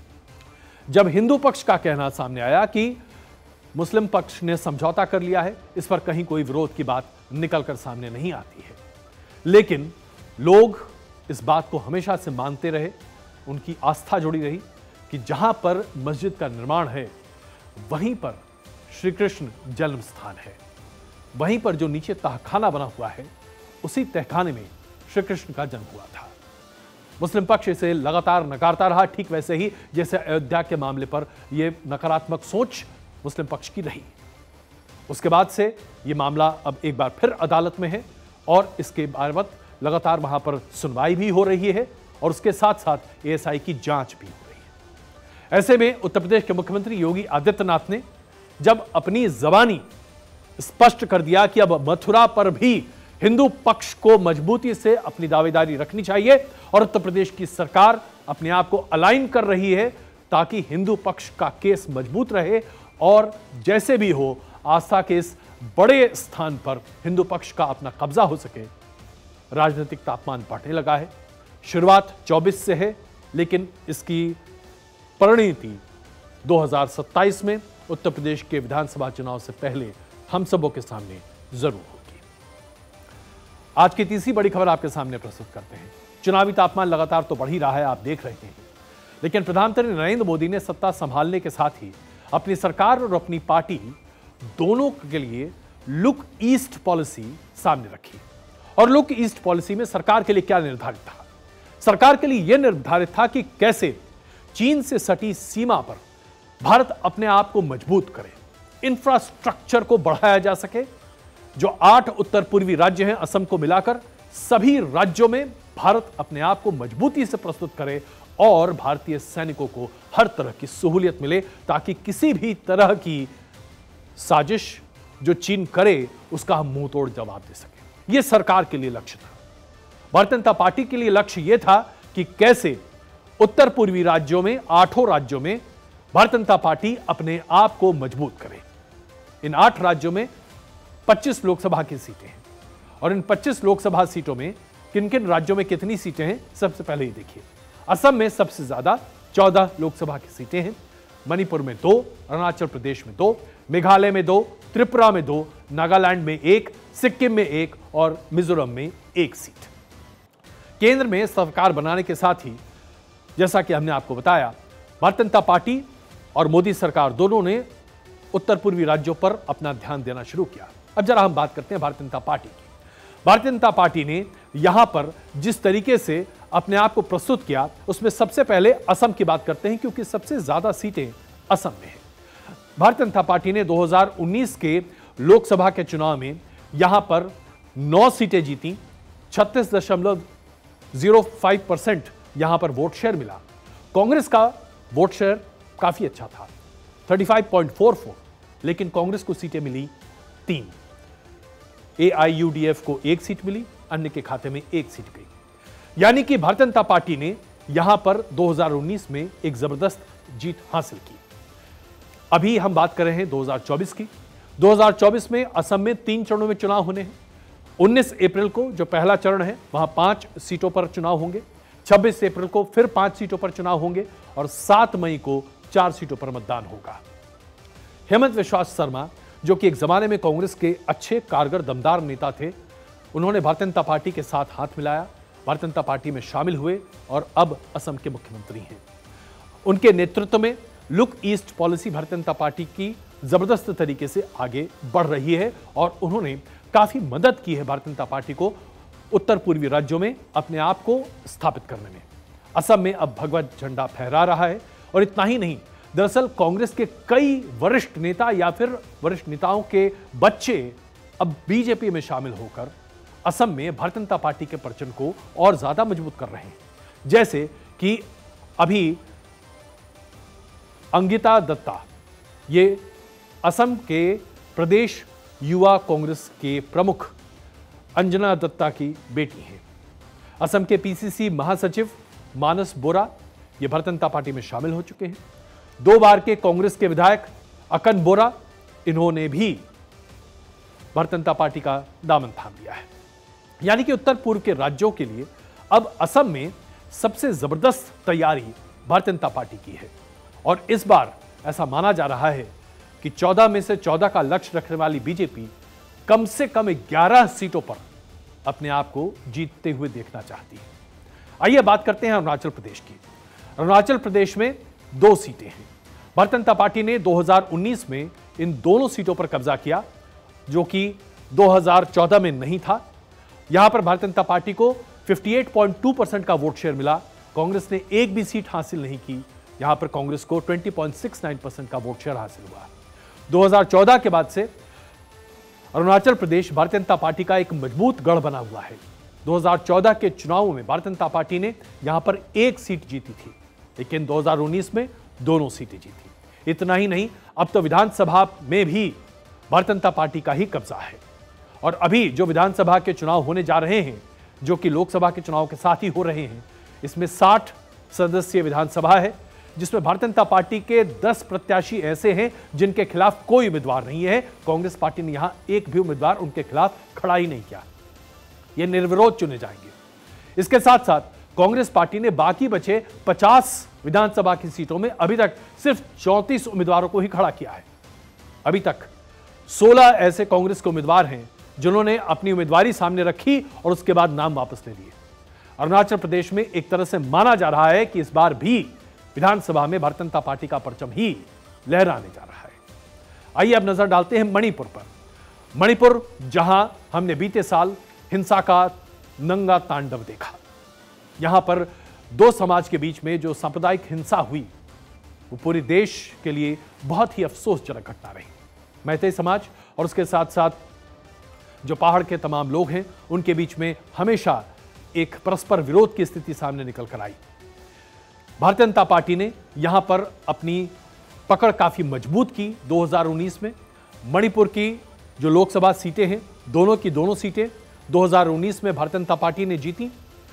Speaker 1: जब हिंदू पक्ष का कहना सामने आया कि मुस्लिम पक्ष ने समझौता कर लिया है, इस पर कहीं कोई विरोध की बात निकलकर सामने नहीं आती है, लेकिन लोग इस बात को हमेशा से मानते रहे, उनकी आस्था जुड़ी रही कि जहां पर मस्जिद का निर्माण है वहीं पर श्री कृष्ण जन्म स्थान है। वहीं पर जो नीचे तहखाना बना हुआ है, उसी तहखाने में श्री कृष्ण का जन्म हुआ था। मुस्लिम पक्ष इसे लगातार नकारता रहा, ठीक वैसे ही जैसे अयोध्या के मामले पर यह नकारात्मक सोच मुस्लिम पक्ष की रही। उसके बाद से यह मामला अब एक बार फिर अदालत में है और इसके बाबत लगातार वहां पर सुनवाई भी हो रही है और उसके साथ साथ एएसआई की जांच भी हो रही है। ऐसे में उत्तर प्रदेश के मुख्यमंत्री योगी आदित्यनाथ ने जब अपनी जबानी स्पष्ट कर दिया कि अब मथुरा पर भी हिंदू पक्ष को मजबूती से अपनी दावेदारी रखनी चाहिए और उत्तर प्रदेश की सरकार अपने आप को अलाइन कर रही है ताकि हिंदू पक्ष का केस मजबूत रहे और जैसे भी हो आस्था के इस बड़े स्थान पर हिंदू पक्ष का अपना कब्जा हो सके, राजनीतिक तापमान बढ़ने लगा है। शुरुआत 24 से है, लेकिन इसकी परिणति 2027 में उत्तर प्रदेश के विधानसभा चुनाव से पहले हम सबों के सामने जरूर होगी। आज की तीसरी बड़ी खबर आपके सामने प्रस्तुत करते हैं। चुनावी तापमान लगातार तो बढ़ ही रहा है, आप देख रहे हैं, लेकिन प्रधानमंत्री नरेंद्र मोदी ने सत्ता संभालने के साथ ही अपनी सरकार और अपनी पार्टी दोनों के लिए लुक ईस्ट पॉलिसी सामने रखी। और लुक ईस्ट पॉलिसी में सरकार के लिए क्या निर्धारित था? सरकार के लिए यह निर्धारित था कि कैसे चीन से सटी सीमा पर भारत अपने आप को मजबूत करे, इंफ्रास्ट्रक्चर को बढ़ाया जा सके। जो 8 उत्तर पूर्वी राज्य हैं, असम को मिलाकर सभी राज्यों में भारत अपने आप को मजबूती से प्रस्तुत करे और भारतीय सैनिकों को हर तरह की सहूलियत मिले ताकि किसी भी तरह की साजिश जो चीन करे उसका हम मुंह तोड़ जवाब दे सके। यह सरकार के लिए लक्ष्य था। भारतीय जनता पार्टी के लिए लक्ष्य यह था कि कैसे उत्तर पूर्वी राज्यों में 8 राज्यों में भारतीय जनता पार्टी अपने आप को मजबूत करे। इन 8 राज्यों में 25 लोकसभा की सीटें हैं और इन 25 लोकसभा सीटों में किन किन राज्यों में कितनी सीटें हैं सबसे पहले ही देखिए। असम में सबसे ज्यादा 14 लोकसभा की सीटें हैं, मणिपुर में 2, अरुणाचल प्रदेश में 2, मेघालय में 2, त्रिपुरा में 2, नागालैंड में 1, सिक्किम में 1 और मिजोरम में 1 सीट। केंद्र में सरकार बनाने के साथ ही जैसा कि हमने आपको बताया, भारतीय जनता पार्टी और मोदी सरकार दोनों ने उत्तर पूर्वी राज्यों पर अपना ध्यान देना शुरू किया। अब जरा हम बात करते हैं भारतीय जनता पार्टी की। भारतीय जनता पार्टी ने यहां पर जिस तरीके से अपने आप को प्रस्तुत किया, उसमें सबसे पहले असम की बात करते हैं क्योंकि सबसे ज्यादा सीटें असम में हैं। भारतीय जनता पार्टी ने 2019 के लोकसभा के चुनाव में यहां पर 9 सीटें जीती, 36.05% यहां पर वोट शेयर मिला। कांग्रेस का वोट शेयर काफी अच्छा था, 35.44, लेकिन कांग्रेस को सीटें मिली 3। AIUDF को 1 सीट मिली, अन्य के खाते में 1 सीट गई। यानी कि भारतीय जनता पार्टी ने यहां पर 2019 में एक जबरदस्त जीत हासिल की। अभी हम बात कर रहे हैं 2024 की। 2024 में असम में 3 चरणों में चुनाव होने हैं। 19 अप्रैल को जो पहला चरण है वहां 5 सीटों पर चुनाव होंगे, 26 अप्रैल को फिर 5 सीटों पर चुनाव होंगे और 7 मई को 4 सीटों पर मतदान होगा। हेमंत विश्वा शर्मा, जो कि एक जमाने में कांग्रेस के अच्छे कारगर दमदार नेता थे, उन्होंने भारतीय जनता पार्टी के साथ हाथ मिलाया, भारतीय जनता पार्टी में शामिल हुए और अब असम के मुख्यमंत्री हैं। उनके नेतृत्व में look east policy Bharatiya Janata party की जबरदस्त तरीके से आगे बढ़ रही है और उन्होंने काफी मदद की है भारतीय जनता पार्टी को उत्तर पूर्वी राज्यों में अपने आप को स्थापित करने में। असम में अब भगवा झंडा फहरा रहा है और इतना ही नहीं, दरअसल कांग्रेस के कई वरिष्ठ नेता या फिर वरिष्ठ नेताओं के बच्चे अब बीजेपी में शामिल होकर असम में भारतीय जनता पार्टी के परचम को और ज्यादा मजबूत कर रहे हैं। जैसे कि अभी अंगिता दत्ता, ये असम के प्रदेश युवा कांग्रेस के प्रमुख अंजना दत्ता की बेटी हैं। असम के PCC महासचिव मानस बोरा, ये भारतीय जनता पार्टी में शामिल हो चुके हैं। 2 बार के कांग्रेस के विधायक अकन बोरा, इन्होंने भी भारतीय जनता पार्टी का दामन थाम लिया है। यानी कि उत्तर पूर्व के राज्यों के लिए अब असम में सबसे जबरदस्त तैयारी भारतीय जनता पार्टी की है और इस बार ऐसा माना जा रहा है कि 14 में से 14 का लक्ष्य रखने वाली बीजेपी कम से कम 11 सीटों पर अपने आप को जीतते हुए देखना चाहती है। आइए बात करते हैं अरुणाचल प्रदेश की। अरुणाचल प्रदेश में 2 सीटें हैं। भारतीय जनता पार्टी ने 2019 में इन दोनों सीटों पर कब्जा किया, जो कि 2014 में नहीं था। यहां पर भारतीय जनता पार्टी को 58.2% का वोट शेयर मिला। कांग्रेस ने एक भी सीट हासिल नहीं की। यहां पर कांग्रेस को 20.69% का वोट शेयर हासिल हुआ। 2014 के बाद से अरुणाचल प्रदेश भारतीय जनता पार्टी का एक मजबूत गढ़ बना हुआ है। 2014 के चुनावों में भारतीय जनता पार्टी ने यहां पर 1 सीट जीती थी, लेकिन 2019 में दोनों सीटें जीती। इतना ही नहीं, अब तो विधानसभा में भी भारतीय जनता पार्टी का ही कब्जा है और अभी जो विधानसभा के चुनाव होने जा रहे हैं, जो कि लोकसभा के चुनाव के साथ ही हो रहे हैं, इसमें 60 सदस्यीय विधानसभा है, जिसमें भारतीय जनता पार्टी के 10 प्रत्याशी ऐसे हैं जिनके खिलाफ कोई उम्मीदवार नहीं है। कांग्रेस पार्टी ने यहां एक भी उम्मीदवार उनके खिलाफ खड़ा ही नहीं किया। ये निर्विरोध चुने जाएंगे। इसके साथ साथ कांग्रेस पार्टी ने बाकी बचे 50 विधानसभा की सीटों में अभी तक सिर्फ 34 उम्मीदवारों को ही खड़ा किया है। अभी तक 16 ऐसे कांग्रेस के उम्मीदवार हैं जिन्होंने अपनी उम्मीदवारी सामने रखी और उसके बाद नाम वापस ले लिए। अरुणाचल प्रदेश में एक तरह से माना जा रहा है कि इस बार भी विधानसभा में भारतीय जनता पार्टी का परचम ही लहराने जा रहा है। आइए अब नजर डालते हैं मणिपुर पर। मणिपुर, जहां हमने बीते साल हिंसा का नंगा तांडव देखा। यहां पर 2 समाज के बीच में जो सांप्रदायिक हिंसा हुई, वो पूरे देश के लिए बहुत ही अफसोसजनक घटना रही। मैतेई समाज और उसके साथ साथ जो पहाड़ के तमाम लोग हैं, उनके बीच में हमेशा एक परस्पर विरोध की स्थिति सामने निकल कर आई। भारतीय जनता पार्टी ने यहां पर अपनी पकड़ काफी मजबूत की। 2019 में मणिपुर की जो लोकसभा सीटें हैं, दोनों की दोनों सीटें 2019 में भारतीय जनता पार्टी ने जीती।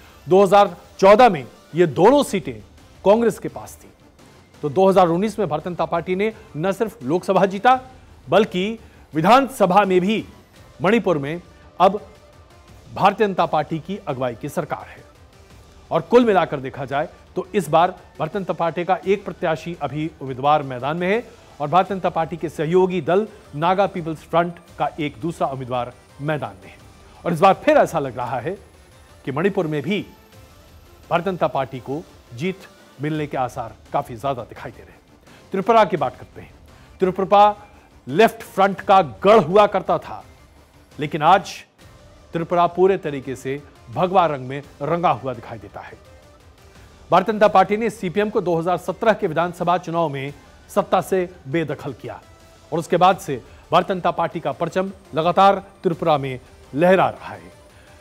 Speaker 1: 2014 में ये दोनों सीटें कांग्रेस के पास थी। तो 2019 में भारतीय जनता पार्टी ने न सिर्फ लोकसभा जीता, बल्कि विधानसभा में भी मणिपुर में अब भारतीय जनता पार्टी की अगुवाई की सरकार है। और कुल मिलाकर देखा जाए तो इस बार भारतीय जनता पार्टी का एक प्रत्याशी अभी उम्मीदवार मैदान में है और भारतीय जनता पार्टी के सहयोगी दल नागा पीपल्स फ्रंट का एक दूसरा उम्मीदवार मैदान में है। और इस बार फिर ऐसा लग रहा है कि मणिपुर में भी भारतीय जनता पार्टी को जीत मिलने के आसार काफी ज्यादा दिखाई दे रहे हैं। त्रिपुरा की बात करते हैं। त्रिपुरा लेफ्ट फ्रंट का गढ़ हुआ करता था, लेकिन आज त्रिपुरा पूरे तरीके से भगवा रंग में रंगा हुआ दिखाई देता है। भारतीय जनता पार्टी ने सीपीएम को 2017 के विधानसभा चुनाव में सत्ता से बेदखल किया और उसके बाद से भारतीय जनता पार्टी का परचम लगातार त्रिपुरा में लहरा रहा है।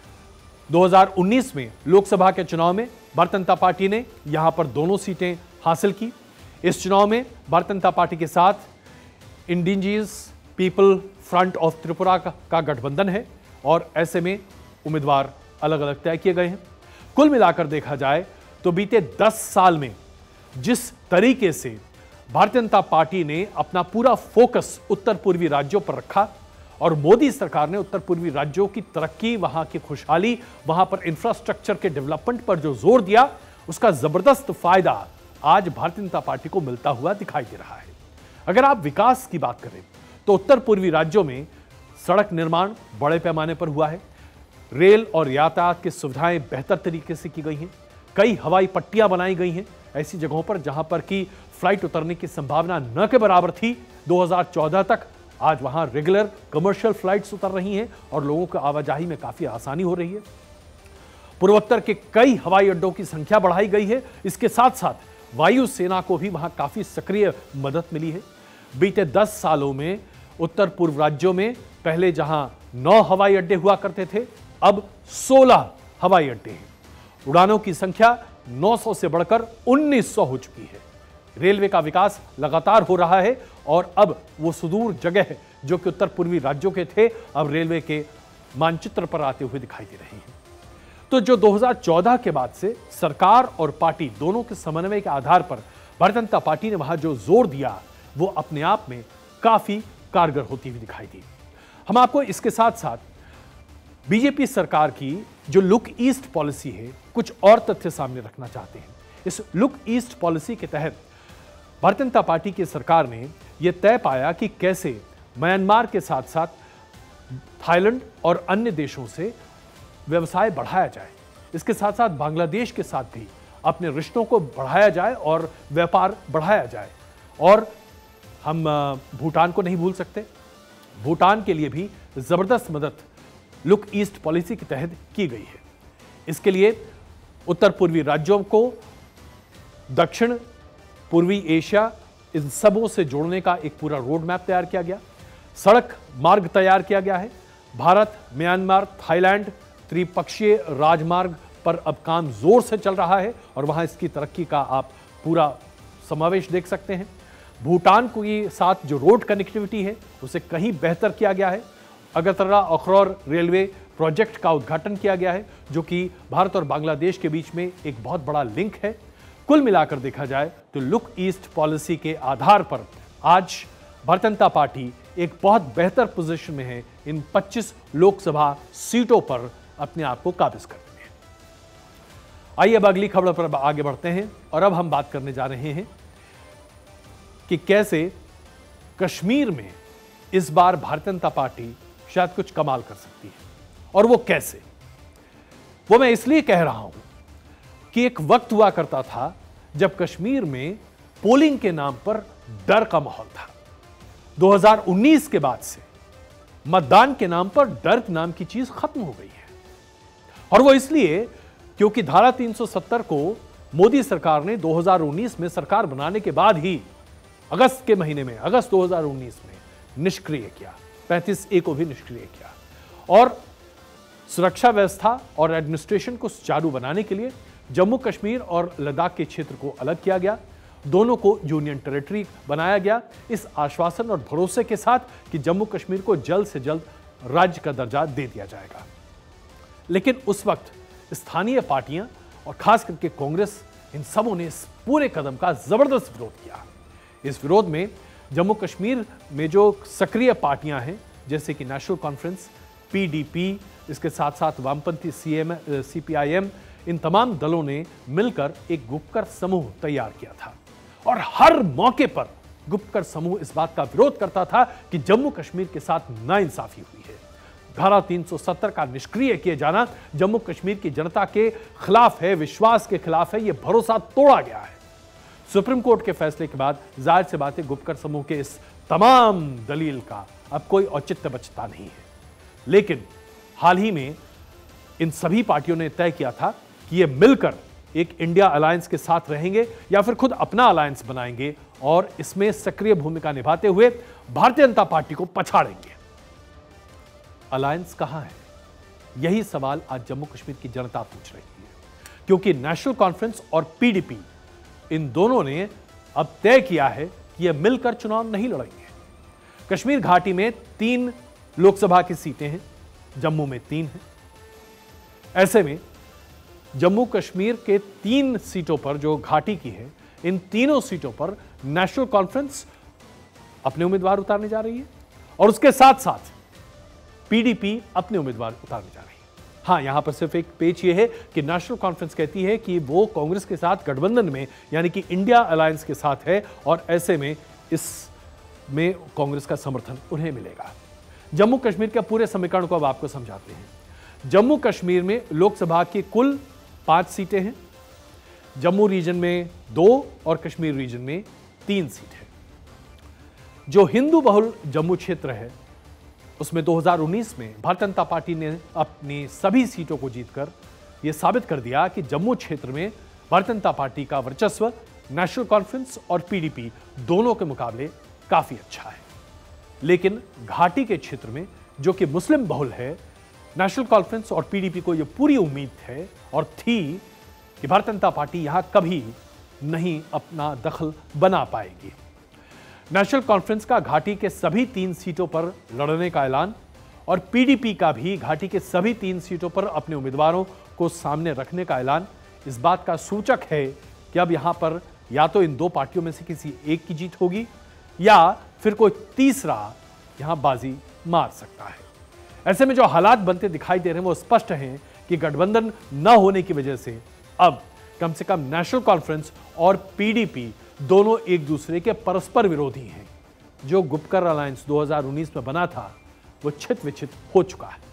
Speaker 1: 2019 में लोकसभा के चुनाव में भारतीय जनता पार्टी ने यहां पर दोनों सीटें हासिल की। इस चुनाव में भारतीय जनता पार्टी के साथ indigenous people front of Tripura का गठबंधन है और ऐसे में उम्मीदवार अलग अलग तय किए गए हैं। कुल मिलाकर देखा जाए तो बीते 10 साल में जिस तरीके से भारतीय जनता पार्टी ने अपना पूरा फोकस उत्तर पूर्वी राज्यों पर रखा और मोदी सरकार ने उत्तर पूर्वी राज्यों की तरक्की, वहां की खुशहाली, वहां पर इंफ्रास्ट्रक्चर के डेवलपमेंट पर जो जोर दिया, उसका जबरदस्त फायदा आज भारतीय जनता पार्टी को मिलता हुआ दिखाई दे रहा है। अगर आप विकास की बात करें तो उत्तर पूर्वी राज्यों में सड़क निर्माण बड़े पैमाने पर हुआ है, रेल और यातायात की सुविधाएं बेहतर तरीके से की गई हैं, कई हवाई पट्टियां बनाई गई हैं ऐसी जगहों पर जहां पर की फ्लाइट उतरने की संभावना न के बराबर थी 2014 तक। आज वहां रेगुलर कमर्शियल फ्लाइट्स उतर रही हैं और लोगों को आवाजाही में काफी आसानी हो रही है। पूर्वोत्तर के कई हवाई अड्डों की संख्या बढ़ाई गई है। इसके साथ साथ वायु सेना को भी वहां काफी सक्रिय मदद मिली है। बीते 10 सालों में उत्तर पूर्व राज्यों में पहले जहां 9 हवाई अड्डे हुआ करते थे, अब 16 हवाई अड्डे हैं। उड़ानों की संख्या 900 से बढ़कर 1900 हो चुकी है। रेलवे का विकास लगातार हो रहा है और अब वो सुदूर जगह है जो कि उत्तर पूर्वी राज्यों के थे, अब रेलवे के मानचित्र पर आते हुए दिखाई दे रही हैं। तो जो 2014 के बाद से सरकार और पार्टी दोनों के समन्वय के आधार पर भारतीय जनता पार्टी ने वहां जो जोर दिया वो अपने आप में काफी कारगर होती हुई दिखाई दी। हम आपको इसके साथ साथ बीजेपी सरकार की जो लुक ईस्ट पॉलिसी है, कुछ और तथ्य सामने रखना चाहते हैं। इस लुक ईस्ट पॉलिसी के तहत भारतीय जनता पार्टी की सरकार ने यह तय पाया कि कैसे म्यांमार के साथ साथ थाईलैंड और अन्य देशों से व्यवसाय बढ़ाया जाए। इसके साथ साथ बांग्लादेश के साथ भी अपने रिश्तों को बढ़ाया जाए और व्यापार बढ़ाया जाए। और हम भूटान को नहीं भूल सकते, भूटान के लिए भी जबरदस्त मदद लुक ईस्ट पॉलिसी के तहत की गई है। इसके लिए उत्तर पूर्वी राज्यों को दक्षिण पूर्वी एशिया, इन सबों से जोड़ने का एक पूरा रोड मैप तैयार किया गया, सड़क मार्ग तैयार किया गया है। भारत, म्यांमार, थाईलैंड त्रिपक्षीय राजमार्ग पर अब काम जोर से चल रहा है और वहां इसकी तरक्की का आप पूरा समावेश देख सकते हैं। भूटान के साथ जो रोड कनेक्टिविटी है उसे कहीं बेहतर किया गया है। अगरतला अखरौर रेलवे प्रोजेक्ट का उद्घाटन किया गया है जो कि भारत और बांग्लादेश के बीच में एक बहुत बड़ा लिंक है। कुल मिलाकर देखा जाए तो लुक ईस्ट पॉलिसी के आधार पर आज भारतीय जनता पार्टी एक बहुत बेहतर पोजीशन में है इन 25 लोकसभा सीटों पर अपने आप को काबिज करने में। आइए अब अगली खबर पर आगे बढ़ते हैं और अब हम बात करने जा रहे हैं कि कैसे कश्मीर में इस बार भारतीय जनता पार्टी शायद कुछ कमाल कर सकती है। और वो कैसे, वो मैं इसलिए कह रहा हूं कि एक वक्त हुआ करता था जब कश्मीर में पोलिंग के नाम पर डर का माहौल था। 2019 के बाद से मतदान के नाम पर डर नाम की चीज खत्म हो गई है। और वो इसलिए क्योंकि धारा 370 को मोदी सरकार ने 2019 में सरकार बनाने के बाद ही अगस्त के महीने में, अगस्त 2019 में निष्क्रिय किया, 35A को भी निष्क्रिय किया। और सुरक्षा व्यवस्था और एडमिनिस्ट्रेशन को सुचारू बनाने के लिए जम्मू कश्मीर और लद्दाख के क्षेत्र को अलग किया गया, दोनों को यूनियन टेरिटरी बनाया गया, इस आश्वासन और भरोसे के साथ कि जम्मू कश्मीर को जल्द से जल्द राज्य का दर्जा दे दिया जाएगा। लेकिन उस वक्त स्थानीय पार्टियां और खास करके कांग्रेस, इन सबों ने इस पूरे कदम का जबरदस्त विरोध किया। इस विरोध में जम्मू कश्मीर में जो सक्रिय पार्टियां हैं जैसे कि नेशनल कॉन्फ्रेंस, PDP, इसके साथ साथ वामपंथी CPIM, इन तमाम दलों ने मिलकर एक गुपकर समूह तैयार किया था और हर मौके पर गुपकर समूह इस बात का विरोध करता था कि जम्मू कश्मीर के साथ नाइंसाफी हुई है। धारा 370 का निष्क्रिय किए जाना जम्मू कश्मीर की जनता के खिलाफ है, विश्वास के खिलाफ है, यह भरोसा तोड़ा गया है। सुप्रीम कोर्ट के फैसले के बाद जाहिर सी बात है गुपकर समूह के इस तमाम दलील का अब कोई औचित्य बचता नहीं है। लेकिन हाल ही में इन सभी पार्टियों ने तय किया था कि ये मिलकर एक इंडिया अलायंस के साथ रहेंगे या फिर खुद अपना अलायंस बनाएंगे और इसमें सक्रिय भूमिका निभाते हुए भारतीय जनता पार्टी को पछाड़ेंगे। अलायंस कहां है? यही सवाल आज जम्मू कश्मीर की जनता पूछ रही है, क्योंकि नेशनल कॉन्फ्रेंस और पीडीपी इन दोनों ने अब तय किया है कि ये मिलकर चुनाव नहीं लड़ेंगे। कश्मीर घाटी में 3 लोकसभा की सीटें हैं, जम्मू में 3 हैं। ऐसे में जम्मू कश्मीर के 3 सीटों पर जो घाटी की है, इन तीनों सीटों पर नेशनल कॉन्फ्रेंस अपने उम्मीदवार उतारने जा रही है और उसके साथ साथ पीडीपी अपने उम्मीदवार उतारने जा रही है। हां, यहां पर सिर्फ एक पेच यह है कि नेशनल कॉन्फ्रेंस कहती है कि वो कांग्रेस के साथ गठबंधन में यानी कि इंडिया अलायंस के साथ है और ऐसे में इसमें कांग्रेस का समर्थन उन्हें मिलेगा। जम्मू कश्मीर के पूरे समीकरण को अब आपको समझाते हैं। जम्मू कश्मीर में लोकसभा की कुल 5 सीटें हैं, जम्मू रीजन में 2 और कश्मीर रीजन में 3 सीट है। जो हिंदू बहुल जम्मू क्षेत्र है उसमें 2019 में भारतीय जनता पार्टी ने अपनी सभी सीटों को जीतकर यह साबित कर दिया कि जम्मू क्षेत्र में भारतीय जनता पार्टी का वर्चस्व नेशनल कॉन्फ्रेंस और पीडीपी दोनों के मुकाबले काफी अच्छा है। लेकिन घाटी के क्षेत्र में जो कि मुस्लिम बहुल है, नेशनल कॉन्फ्रेंस और पीडीपी को यह पूरी उम्मीद है और थी कि भारतीय जनता पार्टी यहां कभी नहीं अपना दखल बना पाएगी। नेशनल कॉन्फ्रेंस का घाटी के सभी 3 सीटों पर लड़ने का ऐलान और पीडीपी का भी घाटी के सभी 3 सीटों पर अपने उम्मीदवारों को सामने रखने का ऐलान इस बात का सूचक है कि अब यहां पर या तो इन 2 पार्टियों में से किसी एक की जीत होगी या फिर कोई तीसरा यहां बाजी मार सकता है। ऐसे में जो हालात बनते दिखाई दे रहे हैं वो स्पष्ट हैं कि गठबंधन न होने की वजह से अब कम से कम नेशनल कॉन्फ्रेंस और पीडीपी दोनों एक दूसरे के परस्पर विरोधी हैं। जो गुपकर अलायंस 2019 में बना था वो छित विचित हो चुका है।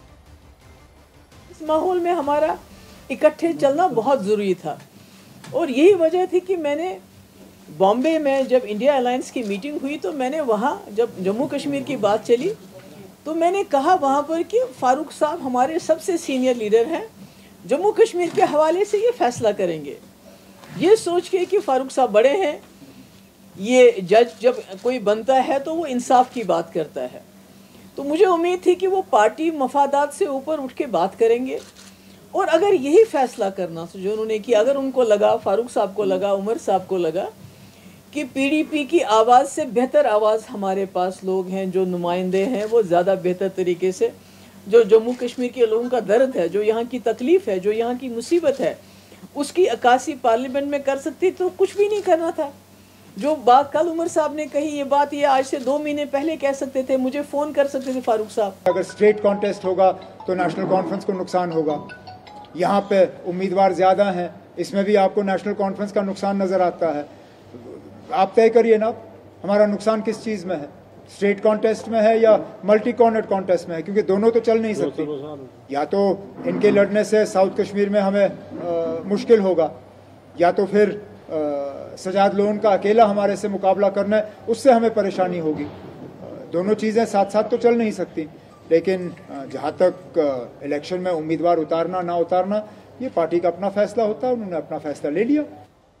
Speaker 4: इस माहौल में हमारा इकट्ठे चलना बहुत जरूरी था और यही वजह थी कि मैंने बॉम्बे में जब इंडिया अलायंस की मीटिंग हुई तो मैंने वहाँ जब जम्मू कश्मीर की बात चली तो मैंने कहा वहाँ पर कि फारूक साहब हमारे सबसे सीनियर लीडर हैं, जम्मू कश्मीर के हवाले से ये फैसला करेंगे। ये सोच के कि फारूक साहब बड़े हैं, ये जज जब कोई बनता है तो वो इंसाफ की बात करता है, तो मुझे उम्मीद थी कि वो पार्टी मफादात से ऊपर उठ के बात करेंगे। और अगर यही फैसला करना जो उन्होंने किया, अगर उनको लगा, फारूक साहब को लगा, उमर साहब को लगा कि पीडीपी की आवाज़ से बेहतर आवाज़ हमारे पास लोग हैं, जो नुमाइंदे हैं, वो ज़्यादा बेहतर तरीके से जो जम्मू कश्मीर के लोगों का दर्द है, जो यहाँ की तकलीफ़ है, जो यहाँ की मुसीबत है, उसकी अक्कासी पार्लियामेंट में कर सकती, तो कुछ भी नहीं करना था। जो बात कल उमर साहब ने कही, ये बात ये आज से 2 महीने पहले कह सकते थे, मुझे फ़ोन कर सकते थे फारूक साहब।
Speaker 5: अगर स्ट्रेट कॉन्टेस्ट होगा तो नेशनल कॉन्फ्रेंस को नुकसान होगा। यहाँ पे उम्मीदवार ज़्यादा हैं, इसमें भी आपको नेशनल कॉन्फ्रेंस का नुकसान नज़र आता है। आप तय करिए ना, हमारा नुकसान किस चीज़ में है, स्ट्रेट कॉन्टेस्ट में है या मल्टी कॉर्नर कॉन्टेस्ट में है, क्योंकि दोनों तो चल नहीं सकती। या तो इनके लड़ने से साउथ कश्मीर में हमें मुश्किल होगा, या तो फिर सजाद लोन का अकेला हमारे से मुकाबला करना है, उससे हमें परेशानी होगी। दोनों चीज़ें साथ साथ तो चल नहीं सकती। लेकिन जहाँ तक इलेक्शन में उम्मीदवार उतारना ना उतारना, ये पार्टी का अपना फैसला होता है, उन्होंने अपना फैसला ले लिया।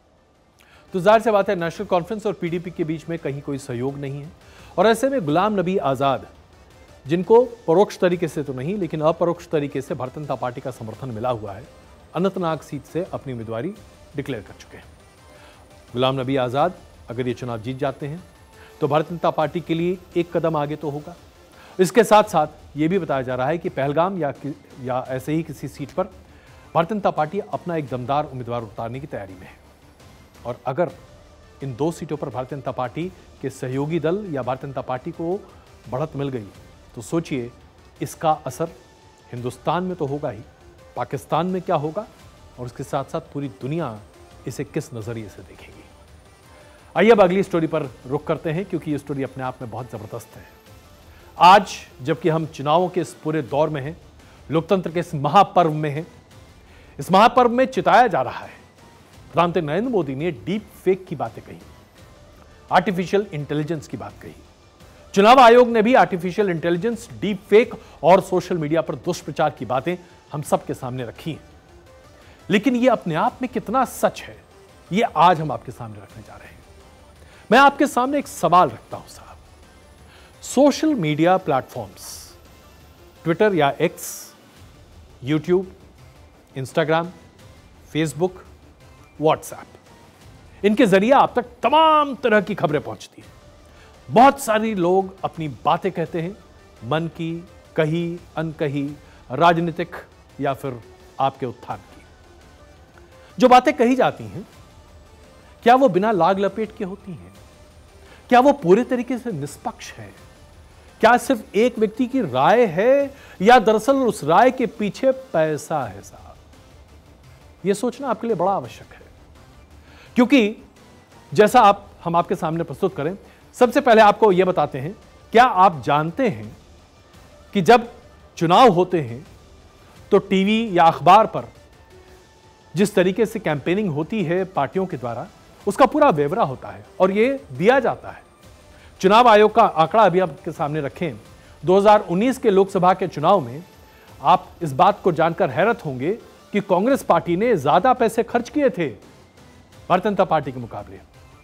Speaker 1: तो जाहिर सी बात है नेशनल कॉन्फ्रेंस और पीडीपी के बीच में कहीं कोई सहयोग नहीं है और ऐसे में गुलाम नबी आज़ाद, जिनको परोक्ष तरीके से तो नहीं लेकिन अपरोक्ष तरीके से भारतीय जनता पार्टी का समर्थन मिला हुआ है, अनंतनाग सीट से अपनी उम्मीदवारी डिक्लेयर कर चुके हैं। गुलाम नबी आज़ाद अगर ये चुनाव जीत जाते हैं तो भारतीय जनता पार्टी के लिए एक कदम आगे तो होगा। इसके साथ साथ ये भी बताया जा रहा है कि पहलगाम या ऐसे ही किसी सीट पर भारतीय जनता पार्टी अपना एक दमदार उम्मीदवार उतारने की तैयारी में है। और अगर इन 2 सीटों पर भारतीय जनता पार्टी के सहयोगी दल या भारतीय जनता पार्टी को बढ़त मिल गई तो सोचिए इसका असर हिंदुस्तान में तो होगा ही, पाकिस्तान में क्या होगा और उसके साथ साथ पूरी दुनिया इसे किस नज़रिए से देखेगी। आइए अब अगली स्टोरी पर रुख करते हैं, क्योंकि ये स्टोरी अपने आप में बहुत ज़बरदस्त है। आज जबकि हम चुनावों के इस पूरे दौर में हैं, लोकतंत्र के इस महापर्व में हैं, इस महापर्व में चिताया जा रहा है, प्रधानमंत्री नरेंद्र मोदी ने डीप फेक की बातें कही, आर्टिफिशियल इंटेलिजेंस की बात कही। चुनाव आयोग ने भी आर्टिफिशियल इंटेलिजेंस, डीप फेक और सोशल मीडिया पर दुष्प्रचार की बातें हम सबके सामने रखी हैं। लेकिन यह अपने आप में कितना सच है, यह आज हम आपके सामने रखने जा रहे हैं। मैं आपके सामने एक सवाल रखता हूं साहब, सोशल मीडिया प्लेटफॉर्म्स, ट्विटर या X YouTube, Instagram, Facebook, WhatsApp, इनके जरिए आप तक तमाम तरह की खबरें पहुंचती हैं। बहुत सारी लोग अपनी बातें कहते हैं, मन की, कही, अनकही, राजनीतिक या फिर आपके उत्थान की। जो बातें कही जाती हैं, क्या वो बिना लाग लपेट के होती हैं? क्या वो पूरे तरीके से निष्पक्ष है? क्या सिर्फ एक व्यक्ति की राय है या दरअसल उस राय के पीछे पैसा है साहब? यह सोचना आपके लिए बड़ा आवश्यक है, क्योंकि जैसा हम आपके सामने प्रस्तुत करें, सबसे पहले आपको यह बताते हैं, क्या आप जानते हैं कि जब चुनाव होते हैं तो टीवी या अखबार पर जिस तरीके से कैंपेनिंग होती है पार्टियों के द्वारा, उसका पूरा ब्यौरा होता है और यह दिया जाता है। चुनाव आयोग का आंकड़ा अभी आपके सामने रखें, 2019 के लोकसभा के चुनाव में आप इस बात को जानकर हैरत होंगे कि कांग्रेस पार्टी ने ज्यादा पैसे खर्च किए थे भारतीय जनता पार्टी के मुकाबले।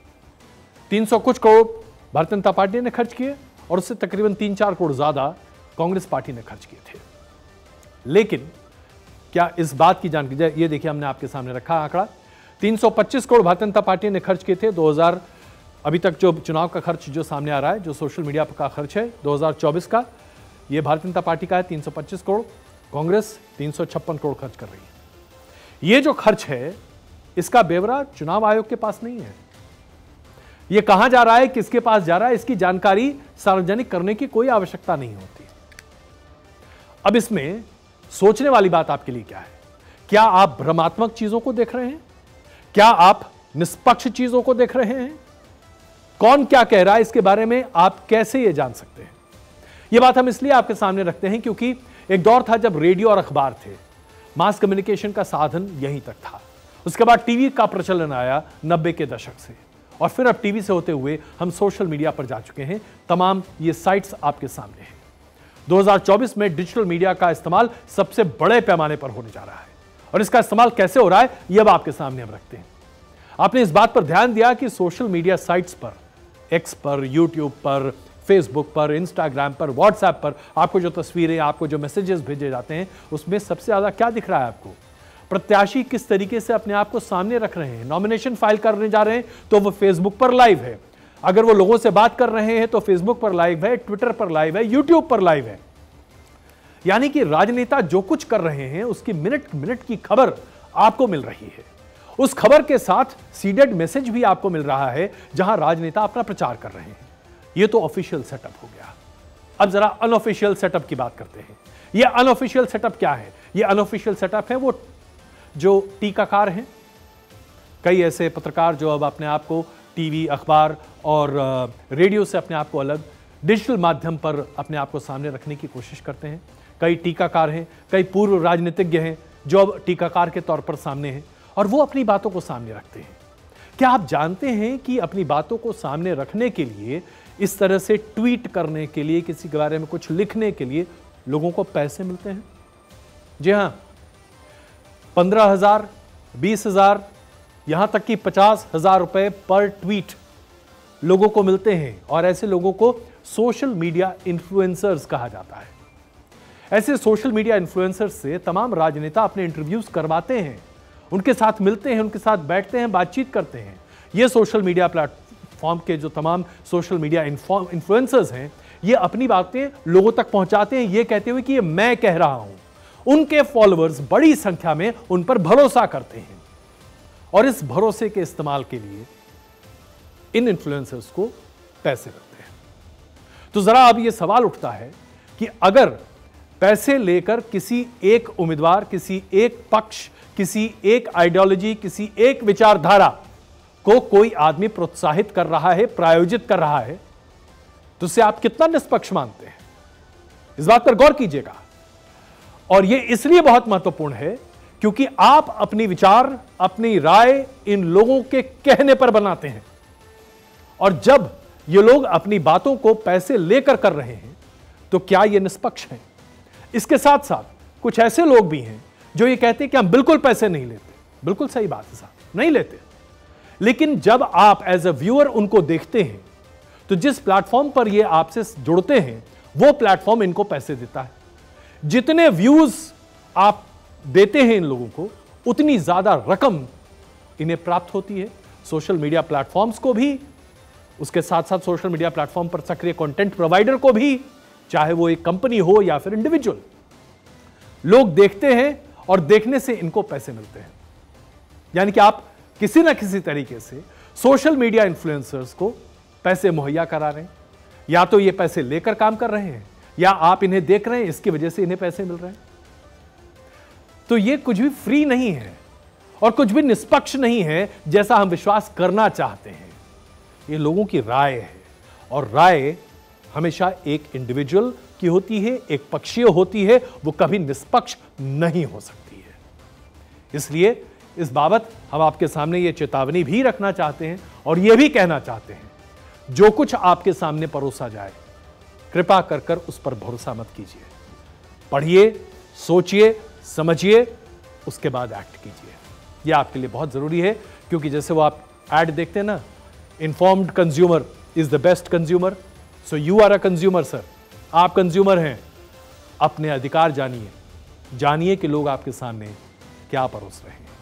Speaker 1: 300 कुछ करोड़ भारतीय जनता पार्टी ने खर्च किए और उससे तकरीबन 3-4 करोड़ ज्यादा कांग्रेस पार्टी ने खर्च किए थे। लेकिन क्या इस बात की जानकारी, ये देखिए हमने आपके सामने रखा आंकड़ा, 325 करोड़ भारतीय जनता पार्टी ने खर्च किए थे 2000, अभी तक जो चुनाव का खर्च जो सामने आ रहा है, जो सोशल मीडिया का खर्च है 2024 का, ये भारतीय जनता पार्टी का है 325 करोड़, कांग्रेस 356 करोड़ खर्च कर रही है। ये जो खर्च है इसका ब्यौरा चुनाव आयोग के पास नहीं है। ये कहां जा रहा है, किसके पास जा रहा है, इसकी जानकारी सार्वजनिक करने की कोई आवश्यकता नहीं होती। अब इसमें सोचने वाली बात आपके लिए क्या है? क्या आप भ्रमात्मक चीजों को देख रहे हैं? क्या आप निष्पक्ष चीजों को देख रहे हैं? कौन क्या कह रहा है इसके बारे में आप कैसे ये जान सकते हैं? यह बात हम इसलिए आपके सामने रखते हैं क्योंकि एक दौर था जब रेडियो और अखबार थे, मास कम्युनिकेशन का साधन यहीं तक था। उसके बाद टीवी का प्रचलन आया 90 के दशक से, और फिर अब टीवी से होते हुए हम सोशल मीडिया पर जा चुके हैं। तमाम ये साइट्स आपके सामने हैं। 2024 में डिजिटल मीडिया का इस्तेमाल सबसे बड़े पैमाने पर होने जा रहा है, और इसका इस्तेमाल कैसे हो रहा है यह अब आपके सामने हम रखते हैं। आपने इस बात पर ध्यान दिया कि सोशल मीडिया साइट्स पर, एक्स पर, यूट्यूब पर, फेसबुक पर, इंस्टाग्राम पर, व्हाट्सएप पर आपको जो तस्वीरें, आपको जो मैसेजेस भेजे जाते हैं, उसमें सबसे ज्यादा क्या दिख रहा है आपको? प्रत्याशी किस तरीके से अपने आप को सामने रख रहे हैं। नॉमिनेशन फाइल करने जा रहे हैं तो वो फेसबुक पर लाइव है, अगर वो लोगों से बात कर रहे हैं तो फेसबुक पर लाइव है, ट्विटर पर लाइव है, यूट्यूब पर लाइव है। यानी कि राजनेता जो कुछ कर रहे हैं उसकी मिनट मिनट की खबर आपको मिल रही है। उस खबर के साथ सीडेड मैसेज भी आपको मिल रहा है जहां राजनेता अपना प्रचार कर रहे हैं। यह तो ऑफिशियल सेटअप हो गया। अब जरा अनऑफिशियल सेटअप की बात करते हैं। यह अनऑफिशियल सेटअप क्या है? यह अनऑफिशियल सेटअप है वो जो टीकाकार हैं, कई ऐसे पत्रकार जो अब अपने आप को टीवी, अखबार और रेडियो से अपने आप को अलग डिजिटल माध्यम पर अपने आप को सामने रखने की कोशिश करते हैं। कई टीकाकार हैं, कई पूर्व राजनीतिज्ञ हैं जो अब टीकाकार के तौर पर सामने हैं और वो अपनी बातों को सामने रखते हैं। क्या आप जानते हैं कि अपनी बातों को सामने रखने के लिए, इस तरह से ट्वीट करने के लिए, किसी के बारे में कुछ लिखने के लिए लोगों को पैसे मिलते हैं? जी हां, 15,000, 20,000, यहां तक कि 50,000 रुपए पर ट्वीट लोगों को मिलते हैं, और ऐसे लोगों को सोशल मीडिया इन्फ्लुएंसर्स कहा जाता है। ऐसे सोशल मीडिया इन्फ्लुएंसर्स से तमाम राजनेता अपने इंटरव्यूज करवाते हैं, उनके साथ मिलते हैं, उनके साथ बैठते हैं, बातचीत करते हैं। ये सोशल मीडिया प्लेटफॉर्म के जो तमाम सोशल मीडिया इन्फ्लुएंसर्स हैं, ये अपनी बातें लोगों तक पहुंचाते हैं, ये कहते हुए कि ये मैं कह रहा हूं। उनके फॉलोअर्स बड़ी संख्या में उन पर भरोसा करते हैं, और इस भरोसे के इस्तेमाल के लिए इन इन्फ्लुएंसर्स को पैसे मिलते हैं। तो जरा अब यह सवाल उठता है कि अगर पैसे लेकर किसी एक उम्मीदवार, किसी एक पक्ष, किसी एक आइडियोलॉजी, किसी एक विचारधारा को कोई आदमी प्रोत्साहित कर रहा है, प्रायोजित कर रहा है, तो उसे आप कितना निष्पक्ष मानते हैं? इस बात पर गौर कीजिएगा। और यह इसलिए बहुत महत्वपूर्ण है क्योंकि आप अपनी विचार, अपनी राय इन लोगों के कहने पर बनाते हैं, और जब ये लोग अपनी बातों को पैसे लेकर कर रहे हैं तो क्या यह निष्पक्ष है? इसके साथ साथ कुछ ऐसे लोग भी हैं जो ये कहते हैं कि हम बिल्कुल पैसे नहीं लेते। बिल्कुल सही बात है साहब, नहीं लेते। लेकिन जब आप एज अ व्यूअर उनको देखते हैं तो जिस प्लेटफॉर्म पर ये आपसे जुड़ते हैं वो प्लेटफॉर्म इनको पैसे देता है। जितने व्यूज आप देते हैं इन लोगों को, उतनी ज्यादा रकम इन्हें प्राप्त होती है। सोशल मीडिया प्लेटफॉर्म्स को भी, उसके साथ साथ सोशल मीडिया प्लेटफॉर्म पर सक्रिय कंटेंट प्रोवाइडर को भी, चाहे वो एक कंपनी हो या फिर इंडिविजुअल, लोग देखते हैं और देखने से इनको पैसे मिलते हैं। यानी कि आप किसी ना किसी तरीके से सोशल मीडिया इन्फ्लुएंसर्स को पैसे मुहैया करा रहे हैं, या तो ये पैसे लेकर काम कर रहे हैं या आप इन्हें देख रहे हैं, इसकी वजह से इन्हें पैसे मिल रहे हैं। तो ये कुछ भी फ्री नहीं है और कुछ भी निष्पक्ष नहीं है जैसा हम विश्वास करना चाहते हैं। ये लोगों की राय है और राय हमेशा एक इंडिविजुअल की होती है, एक पक्षीय होती है, वो कभी निष्पक्ष नहीं हो सकती है। इसलिए इस बाबत हम आपके सामने ये चेतावनी भी रखना चाहते हैं और यह भी कहना चाहते हैं, जो कुछ आपके सामने परोसा जाए, कृपा कर कर उस पर भरोसा मत कीजिए। पढ़िए, सोचिए, समझिए, उसके बाद एक्ट कीजिए। यह आपके लिए बहुत जरूरी है, क्योंकि जैसे वो आप एड देखते हैं ना, informed consumer is the best consumer. So you are a consumer sir, आप कंज्यूमर हैं। अपने अधिकार जानिए, जानिए कि लोग आपके सामने क्या परोस रहे हैं।